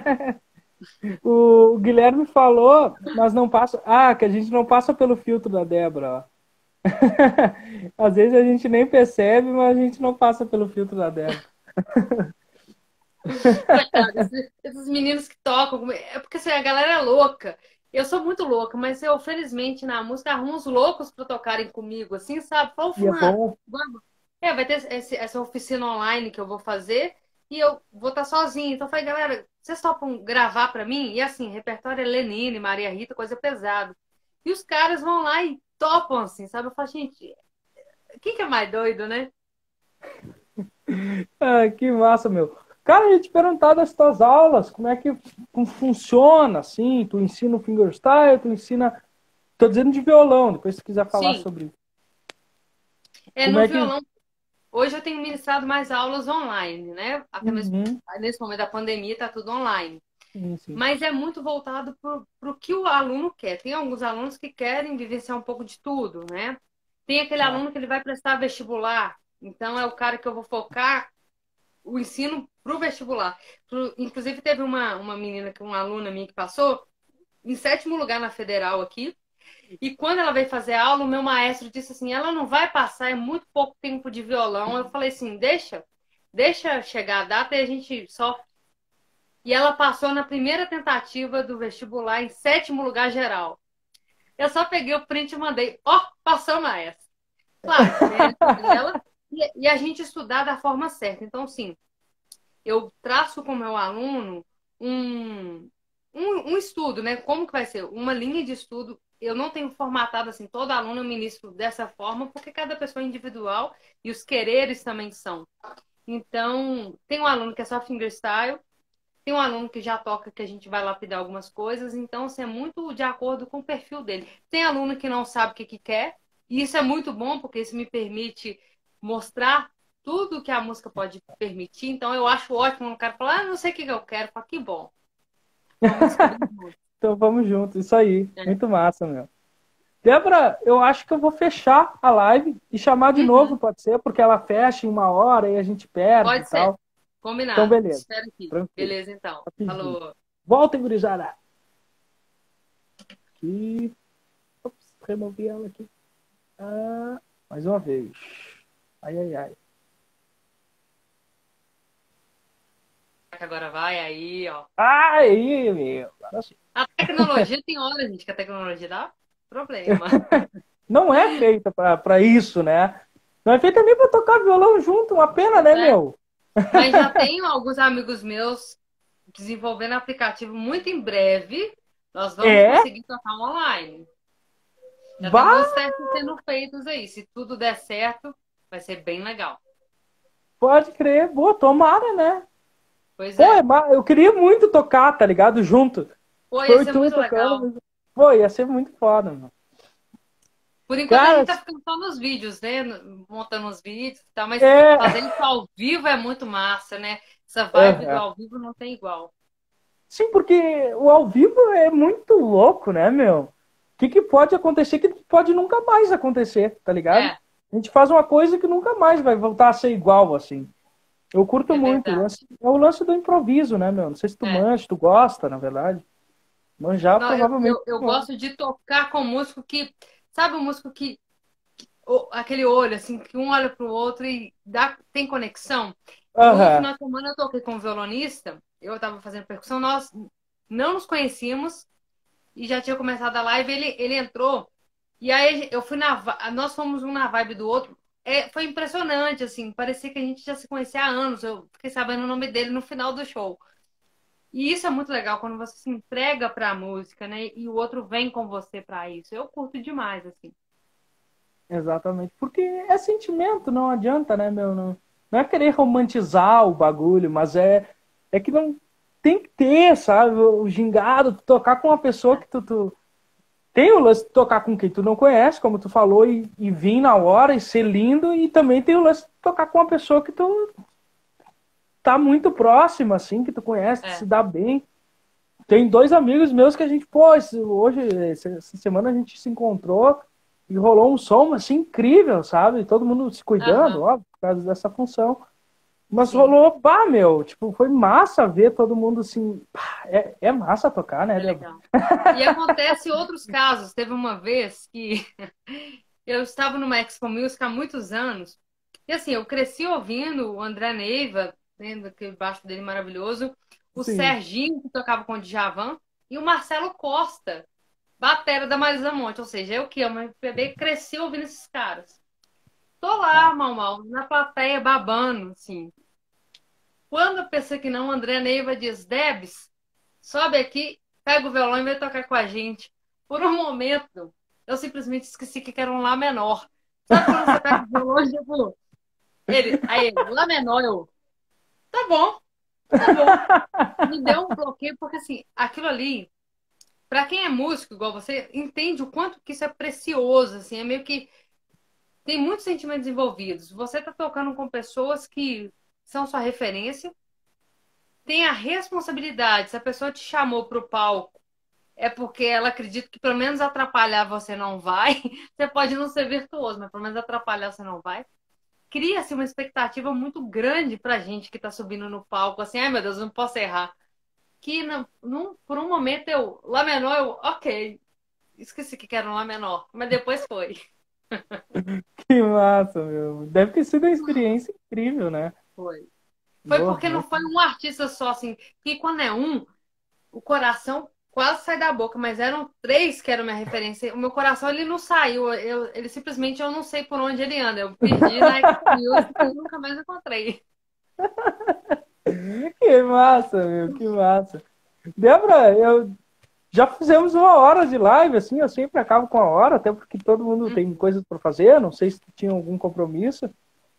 O Guilherme falou, mas não passa. Ah, que a gente não passa pelo filtro da Débora, ó. Às vezes a gente nem percebe, mas a gente não passa pelo filtro da Débora. Coitado, esses meninos que tocam. É porque assim, a galera é louca. Eu sou muito louca, mas eu, felizmente, na música, arrumo uns loucos pra tocarem comigo, assim, sabe? Fala, E é fulano, bom. vamos. Vai ter essa oficina online que eu vou fazer e eu vou estar sozinha. Então eu falei, galera, vocês topam gravar pra mim? E assim, repertório é Lenine, Maria Rita, coisa pesada. E os caras vão lá e topam, assim, sabe? Eu falo, gente, quem que é mais doido, né? Ah, que massa, meu. Cara, eu ia te perguntar das tuas aulas, como é que funciona, assim? Tu ensina o fingerstyle, tu ensina... Tô dizendo de violão, depois se quiser falar Sim, sobre como no é que... violão. Hoje eu tenho ministrado mais aulas online, né? Até mesmo Uhum. nesse momento da pandemia tá tudo online. Sim, sim. Mas é muito voltado para o que o aluno quer. Tem alguns alunos que querem vivenciar um pouco de tudo, né? Tem aquele Ah, aluno que ele vai prestar vestibular, então é o cara que eu vou focar o ensino para o vestibular. Inclusive, teve uma menina, uma aluna minha que passou em sétimo lugar na federal aqui, e quando ela veio fazer aula, o meu maestro disse assim: ela não vai passar, é muito pouco tempo de violão. Eu falei assim: deixa chegar a data e a gente só. E ela passou na primeira tentativa do vestibular em sétimo lugar geral. Eu só peguei o print e mandei: ó, passou, maestra. Claro, mérito dela e a gente estudar da forma certa. Então, sim, eu traço com o meu aluno um, um estudo, né? Como que vai ser? Uma linha de estudo. Eu não tenho formatado assim, todo aluno eu ministro dessa forma, porque cada pessoa é individual e os quereres também são. Então, tem um aluno que é só fingerstyle, tem um aluno que já toca, que a gente vai lapidar algumas coisas, então assim, é muito de acordo com o perfil dele. Tem aluno que não sabe o que quer, e isso é muito bom, porque isso me permite mostrar tudo que a música pode permitir. Então eu acho ótimo um cara falar, não sei o que eu quero, fala, que bom. Vamos descobrir junto. então vamos juntos, isso aí. É. Muito massa, meu. Débora, eu acho que eu vou fechar a live e chamar de novo, Uhum. pode ser? Porque ela fecha em 1 hora e a gente perde e Pode ser. tal. Então, Combinado. beleza. Espero aqui. Tranquilo. Beleza, então. Rapidinho. Falou. Voltem, gurizada. Aqui. Ops, removi ela aqui. Ah, mais uma vez. Ai, ai, ai. Agora vai aí, ó. Aí, meu. Agora sim. A tecnologia tem hora, gente, que a tecnologia dá problema. Não é feita pra isso, né? Não é feita nem pra tocar violão junto. Uma pena, né, É. meu? Mas já tenho alguns amigos meus desenvolvendo aplicativo muito em breve. Nós vamos É? conseguir tocar online. Já tem Bah, alguns testes sendo feitos aí. Se tudo der certo, vai ser bem legal. pode crer. Boa, tomara, né? Pois Pô, é. eu queria muito tocar, tá ligado? Junto. Pô, Tipo, ia eu e ser tu muito tocando. legal. Mas... Pô, ia ser muito foda, mano. Por enquanto a Cara, gente tá ficando só nos vídeos, né? Montando os vídeos e tal, mas é. fazer isso ao vivo é muito massa, né? Essa vibe do Aham. ao vivo não tem igual. Sim, porque o ao vivo é muito louco, né, meu? O que pode acontecer que pode nunca mais acontecer, tá ligado? É, A gente faz uma coisa que nunca mais vai voltar a ser igual, assim. Eu curto é muito. verdade. É o lance do improviso, né, meu? Não sei se tu É. manja, tu gosta, na verdade. Manjar, Não, provavelmente tu eu gosta. gosto de tocar com músico que. Sabe um músico que aquele olho, assim, que um olha pro outro e tem conexão. No Aham. final de semana eu toquei com um violonista, eu estava fazendo percussão, nós não nos conhecíamos e já tinha começado a live, ele entrou, e aí eu fui nós fomos um na vibe do outro. Foi impressionante, assim, parecia que a gente já se conhecia há anos, eu fiquei sabendo o nome dele no final do show. E isso é muito legal, quando você se entrega para a música, né, e o outro vem com você para isso. Eu curto demais, assim. Exatamente. Porque é sentimento, não adianta, né, meu? Não é querer romantizar o bagulho, mas é que não tem que ter, sabe? O gingado, tu tocar com uma pessoa que tu tem o lance de tocar com quem tu não conhece, como tu falou, e vir na hora e ser lindo, e também tem o lance de tocar com uma pessoa que tu tá muito próxima, assim, que tu conhece, que se É. dá bem. Tem dois amigos meus que a gente, pô, hoje, essa semana a gente se encontrou e rolou um som, assim, incrível, sabe? Todo mundo se cuidando, Aham, ó, por causa dessa função. Mas sim. rolou, pá, meu, tipo, foi massa ver todo mundo assim. Pá, é massa tocar, né, É Débora? legal. E acontece outros casos. Teve uma vez que eu estava numa Expo Music há muitos anos. E assim, eu cresci ouvindo o André Neiva, vendo aquele baixo dele maravilhoso, o Sim. Serginho, que tocava com o Djavan, e o Marcelo Costa, batera da Marisa Monte. Ou seja, eu que amo MPB, cresci ouvindo esses caras. Tô lá, mal, mal, na plateia, babando, assim. Quando eu pensei que não, o André Neiva diz, Debs, sobe aqui, pega o violão e vem tocar com a gente. Por um momento, eu simplesmente esqueci que era um Lá menor. Sabe quando você pega o violão e tipo, aí, Lá menor, eu, tá bom, tá bom. Me deu um bloqueio, porque assim, aquilo ali, pra quem é músico igual você, entende o quanto que isso é precioso, assim, é meio que tem muitos sentimentos envolvidos. Você tá tocando com pessoas que são sua referência, tem a responsabilidade. Se a pessoa te chamou para o palco, é porque ela acredita que pelo menos atrapalhar você não vai. Você pode não ser virtuoso, mas pelo menos atrapalhar você não vai. Cria-se uma expectativa muito grande pra gente que tá subindo no palco, assim, ai meu Deus, não posso errar. Que por um momento Lá menor, ok, esqueci que era um Lá menor, mas depois foi. Que massa, meu. Deve ter sido uma experiência incrível, né? Foi. Foi Boa, porque não foi um artista só, assim, que quando é um, o coração quase sai da boca, mas eram três que eram minha referência. O meu coração, ele não saiu, ele simplesmente, eu não sei por onde ele anda. Eu perdi na Music e nunca mais encontrei. que massa, meu, que massa. Débora, já fizemos 1 hora de live, assim, eu sempre acabo com 1 hora, até porque todo mundo tem coisas para fazer, não sei se tu tinha algum compromisso,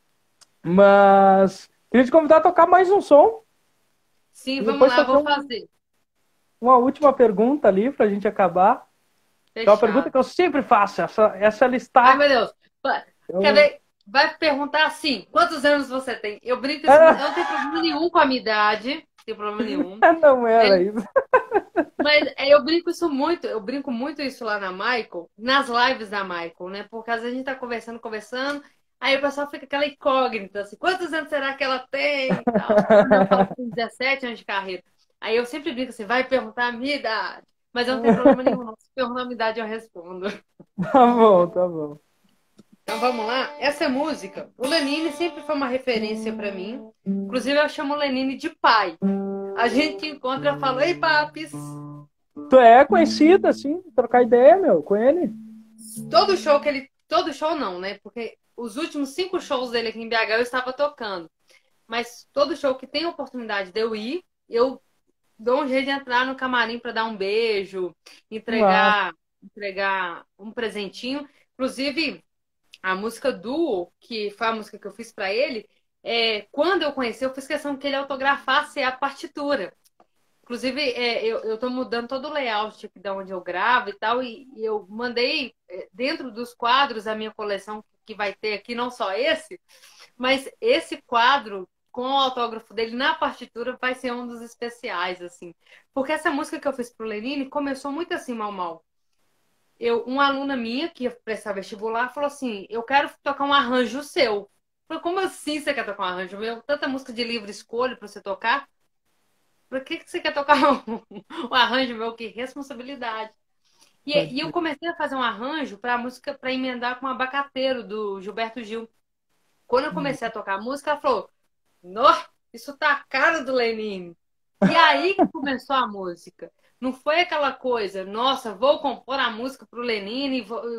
mas queria te convidar a tocar mais um som Sim, e vamos depois lá, fazer vou fazer. uma última pergunta ali para a gente acabar. Que é uma pergunta Fechado. que eu sempre faço, essa Ai, listar. meu Deus. Quer Eu... ver? Vai perguntar assim, quantos anos você tem? Eu brinco isso muito. Ah, Eu não tenho problema nenhum com a minha idade. Não tenho problema nenhum. não era isso. Mas eu brinco isso muito. Eu brinco muito isso lá na Michael, nas lives da Michael, né? Porque às vezes a gente tá conversando, conversando. Aí o pessoal fica aquela incógnita, assim, quantos anos será que ela tem e tal? Quando eu falo que tem 17 anos de carreira. Aí eu sempre brinco assim, vai perguntar a minha idade. Mas eu não tenho problema nenhum, não. Se perguntar a minha idade, eu respondo. Tá bom, tá bom. Então vamos lá. Essa música, o Lenine sempre foi uma referência para mim. Inclusive eu chamo o Lenine de pai. A gente encontra e fala, ei, papis. Tu é conhecido, assim, trocar ideia, meu, com ele? Todo show que ele. Todo show não, né? Porque os últimos 5 shows dele aqui em BH eu estava tocando. Mas todo show que tem oportunidade de eu ir, eu dou um jeito de entrar no camarim para dar um beijo, Mas, entregar um presentinho. Inclusive, a música Duo, que foi a música que eu fiz para ele, quando eu conheci, eu fiz questão que ele autografasse a partitura. Inclusive, eu tô mudando todo o layout aqui de onde eu gravo e tal, e eu mandei dentro dos quadros a minha coleção que vai ter aqui, não só esse, mas esse quadro com o autógrafo dele na partitura vai ser um dos especiais, assim. Porque essa música que eu fiz pro Lenine começou muito assim, mal, mal. Uma aluna minha que ia prestar vestibular falou assim: eu quero tocar um arranjo seu. Eu falei, como assim você quer tocar um arranjo meu? Tanta música de livre escolha para você tocar. Por que você quer tocar um arranjo meu? Que responsabilidade. E eu comecei a fazer um arranjo para a música para emendar com o Abacateiro do Gilberto Gil. Quando eu comecei a tocar a música, ela falou: Nó, isso tá a cara do Lenine. E aí que começou a música. Não foi aquela coisa, nossa, vou compor a música pro Lenine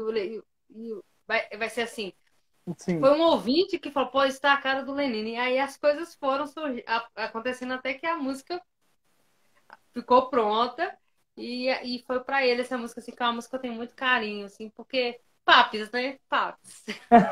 e vai ser assim. sim. Foi um ouvinte que falou, pô, isso tá a cara do Lenine. E aí as coisas foram acontecendo até que a música ficou pronta e foi para ele essa música, assim, que é uma música que eu tenho muito carinho, assim, porque papis, né? Papis.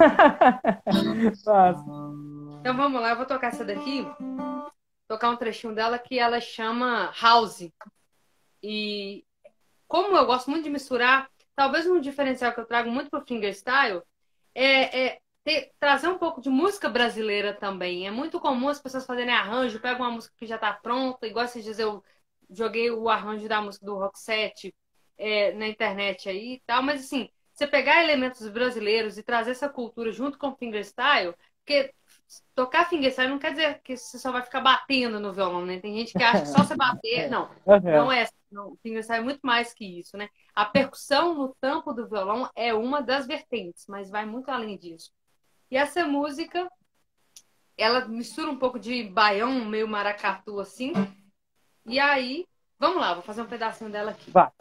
Mas, Então vamos lá, eu vou tocar essa daqui, tocar um trechinho dela que ela chama House. E como eu gosto muito de misturar, talvez um diferencial que eu trago muito pro fingerstyle trazer um pouco de música brasileira também. É muito comum as pessoas fazerem arranjo, pegam uma música que já está pronta, igual esses dias eu joguei o arranjo da música do Roxette na internet aí e tal, mas assim, você pegar elementos brasileiros e trazer essa cultura junto com o fingerstyle, porque tocar fingerstyle não quer dizer que você só vai ficar batendo no violão, né? Tem gente que acha que só você bater. Não, não é. Não, o fingerstyle é muito mais que isso, né? A percussão no tampo do violão é uma das vertentes, mas vai muito além disso. E essa música, ela mistura um pouco de baião, meio maracatu, assim. E aí, vamos lá, vou fazer um pedacinho dela aqui. vai.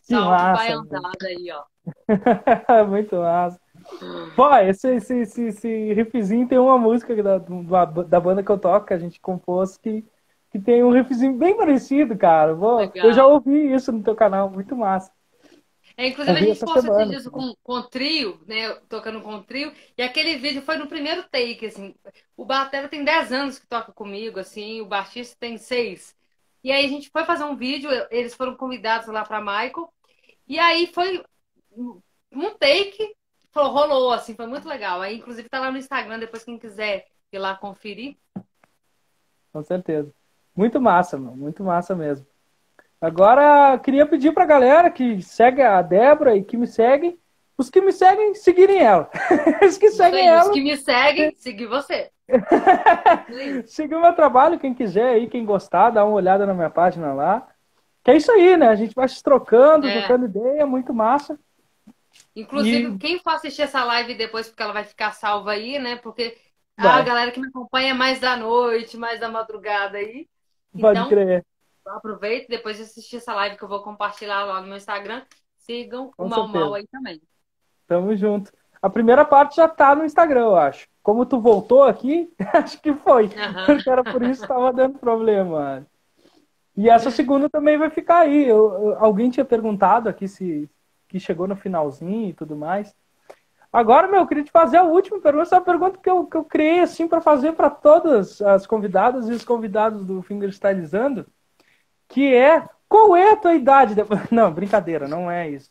Que Salve massa, meu. baianada aí, ó. Muito massa. Pô, esse riffzinho tem uma música da banda que eu toco, que a gente compôs, que tem um riffzinho bem parecido, cara. Pô, eu já Legal. ouvi isso no teu canal, muito massa. É, inclusive, a Ouvi gente essa postou esses semana. dias com trio, né? Tocando com trio, e aquele vídeo foi no primeiro take, assim. O batera tem 10 anos que toca comigo, assim, o baixista tem 6. E aí a gente foi fazer um vídeo, eles foram convidados lá para Michael, e aí foi um take, rolou, assim, foi muito legal. Aí, inclusive, tá lá no Instagram, depois quem quiser ir lá conferir. Com certeza. Muito massa, meu. Muito massa mesmo. Agora, queria pedir pra galera que segue a Débora e que me seguem, os que me seguem, seguirem ela. Os que Isso seguem aí, os ela, que me seguem, seguir você. Isso aí. seguir o meu trabalho, quem quiser aí, quem gostar, dá uma olhada na minha página lá. Que é isso aí, né? A gente vai se trocando, É. trocando ideia, muito massa. Inclusive, E quem for assistir essa live depois, porque ela vai ficar salva aí, né? Porque a vai, galera que me acompanha é mais da noite, mais da madrugada aí. pode Então, crer, aproveite, depois de assistir essa live que eu vou compartilhar lá no meu Instagram, sigam o com Mal Mal certeza. aí também. Tamo junto. A primeira parte já tá no Instagram, eu acho. Como tu voltou aqui, acho que foi. Aham. Porque era por isso que tava dando problema. E essa segunda também vai ficar aí. Alguém tinha perguntado aqui se que chegou no finalzinho e tudo mais. Agora, meu, eu queria te fazer a última pergunta. Essa é uma pergunta que eu criei assim para fazer para todas as convidadas e os convidados do Fingerstylizando, que é qual é a tua idade? Não, brincadeira, não é isso.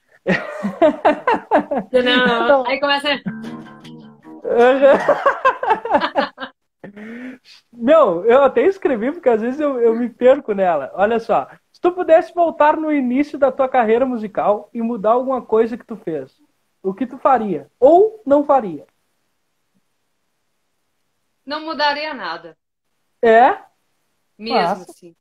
Não. Não. Aí começa. Meu, eu até escrevi porque às vezes eu me perco nela. Olha só, se tu pudesse voltar no início da tua carreira musical e mudar alguma coisa que tu fez, o que tu faria? Ou não faria? Não mudaria nada. É? Mesmo Massa, assim.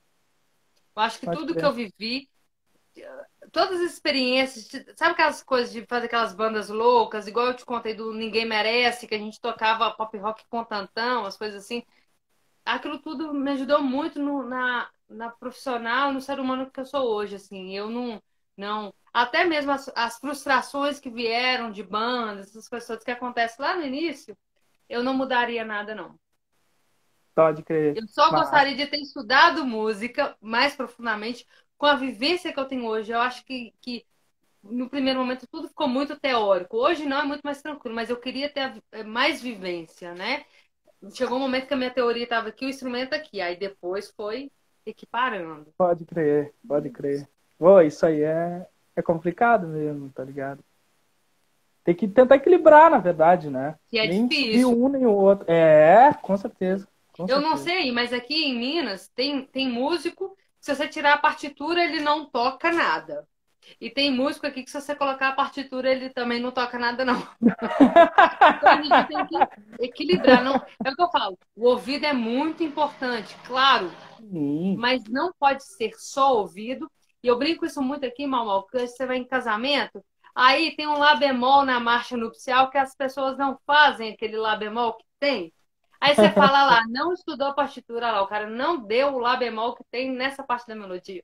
Eu acho que pode tudo que crer. eu vivi, todas as experiências, sabe aquelas coisas de fazer aquelas bandas loucas, igual eu te contei do Ninguém Merece, que a gente tocava pop rock com tantão, as coisas assim. Aquilo tudo me ajudou muito na profissional, no ser humano que eu sou hoje, assim. Eu não, até mesmo as frustrações que vieram de bandas, essas coisas todas que acontecem lá no início, eu não mudaria nada, não. Pode crer. Eu só Massa, gostaria de ter estudado música mais profundamente com a vivência que eu tenho hoje. Eu acho que no primeiro momento tudo ficou muito teórico. Hoje não, é muito mais tranquilo, mas eu queria ter mais vivência, né? Chegou um momento que a minha teoria estava aqui, o instrumento aqui. Aí depois foi equiparando. pode crer, pode crer. Pô, isso aí é complicado mesmo, tá ligado? Tem que tentar equilibrar, na verdade, né? E é Nem seguir difícil. um nem o outro. É, com certeza, com Eu não certeza. sei, mas aqui em Minas tem músico, se você tirar a partitura, ele não toca nada. E tem músico aqui que se você colocar a partitura, ele também não toca nada, não. Então a gente tem que equilibrar. Não, é o que eu falo. O ouvido é muito importante, claro, Sim. mas não pode ser só ouvido. E eu brinco isso muito aqui, Mal, porque você vai em casamento, aí tem um lá bemol na marcha nupcial que as pessoas não fazem aquele lá bemol que tem. Aí você fala lá, não estudou a partitura lá, o cara não deu o lá bemol que tem nessa parte da melodia.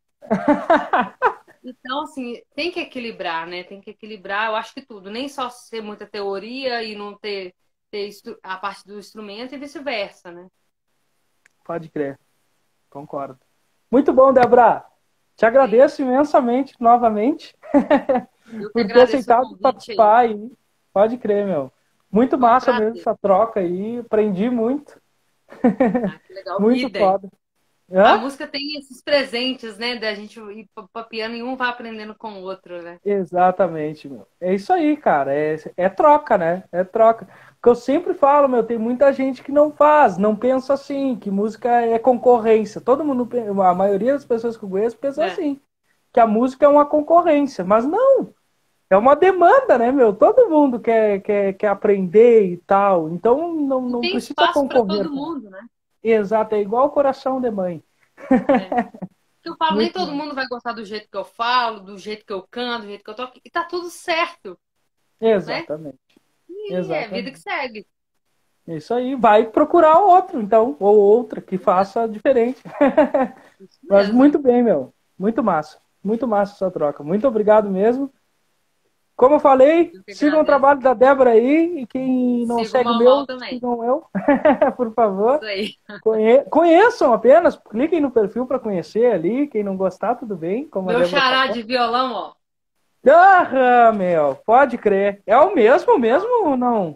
Então, assim, tem que equilibrar, né? Tem que equilibrar, eu acho que tudo. Nem só ser muita teoria e não ter a parte do instrumento e vice-versa, né? Pode crer, concordo. Muito bom, Débora. Te Sim. agradeço imensamente, novamente, Eu que por ter agradeço o aceitado convite aí. participar aí. Pode crer, meu. Muito Foi um massa mesmo prazer. essa troca aí. Aprendi muito. Ah, que legal. Muito Idem. foda. A Hã? música tem esses presentes, né? Da gente ir papiando e um vai aprendendo com o outro, né? Exatamente, meu. É isso aí, cara. É troca, né? É troca. O que eu sempre falo, meu, tem muita gente que não faz, não pensa assim, que música é concorrência. Todo mundo, a maioria das pessoas que eu conheço pensa É. assim, que a música é uma concorrência. Mas não, é uma demanda, né, meu? Todo mundo quer aprender e tal. Então E não tem precisa espaço para concorrer todo com. mundo, né? Exato, é igual o coração de mãe. É. Eu falo, nem Muito todo bom. mundo vai gostar do jeito que eu falo, do jeito que eu canto, do jeito que eu toco. E tá tudo certo, né? Exatamente. E é vida que Exatamente. segue. Isso aí, vai procurar outro, então, ou outra que faça diferente. Isso Mas mesmo. muito bem, meu. Muito massa. muito massa essa troca. Muito obrigado mesmo. Como eu falei, Eu que sigam o agradeço. trabalho da Débora aí. E quem não Siga o segue o Mal meu, também. sigam eu, por favor. Isso aí. Conheçam apenas, cliquem no perfil para conhecer ali. Quem não gostar, tudo bem, como a Meu Débora xará falou. de violão, ó. Ah, meu, pode crer. É o mesmo mesmo ou não?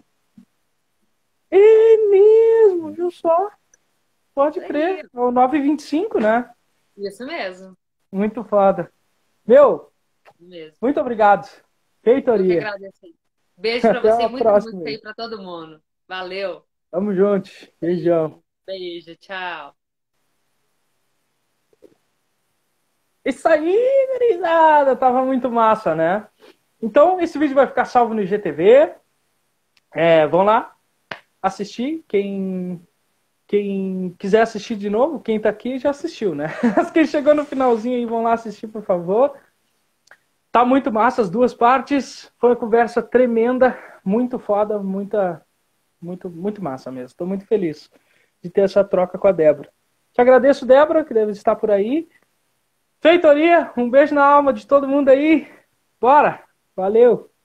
É mesmo, viu só? Pode Isso crer. aí. É o 925, né? Isso mesmo. Muito foda. Meu, Mesmo. muito obrigado. Eu que Feitoria. agradeço. Beijo pra Até você e a muita próxima música aí. aí pra todo mundo. Valeu. Tamo junto. Beijão. Beijo, tchau. Isso aí, gurizada. Tava muito massa, né? Então, esse vídeo vai ficar salvo no IGTV. Vão lá assistir. Quem quiser assistir de novo, quem tá aqui já assistiu, né? Quem chegou no finalzinho aí, vão lá assistir, por favor. Tá muito massa as duas partes. Foi uma conversa tremenda, muito foda, muito massa mesmo. Estou muito feliz de ter essa troca com a Débora. Te agradeço, Débora, que deve estar por aí. Feitoria, um beijo na alma de todo mundo aí. Bora! Valeu!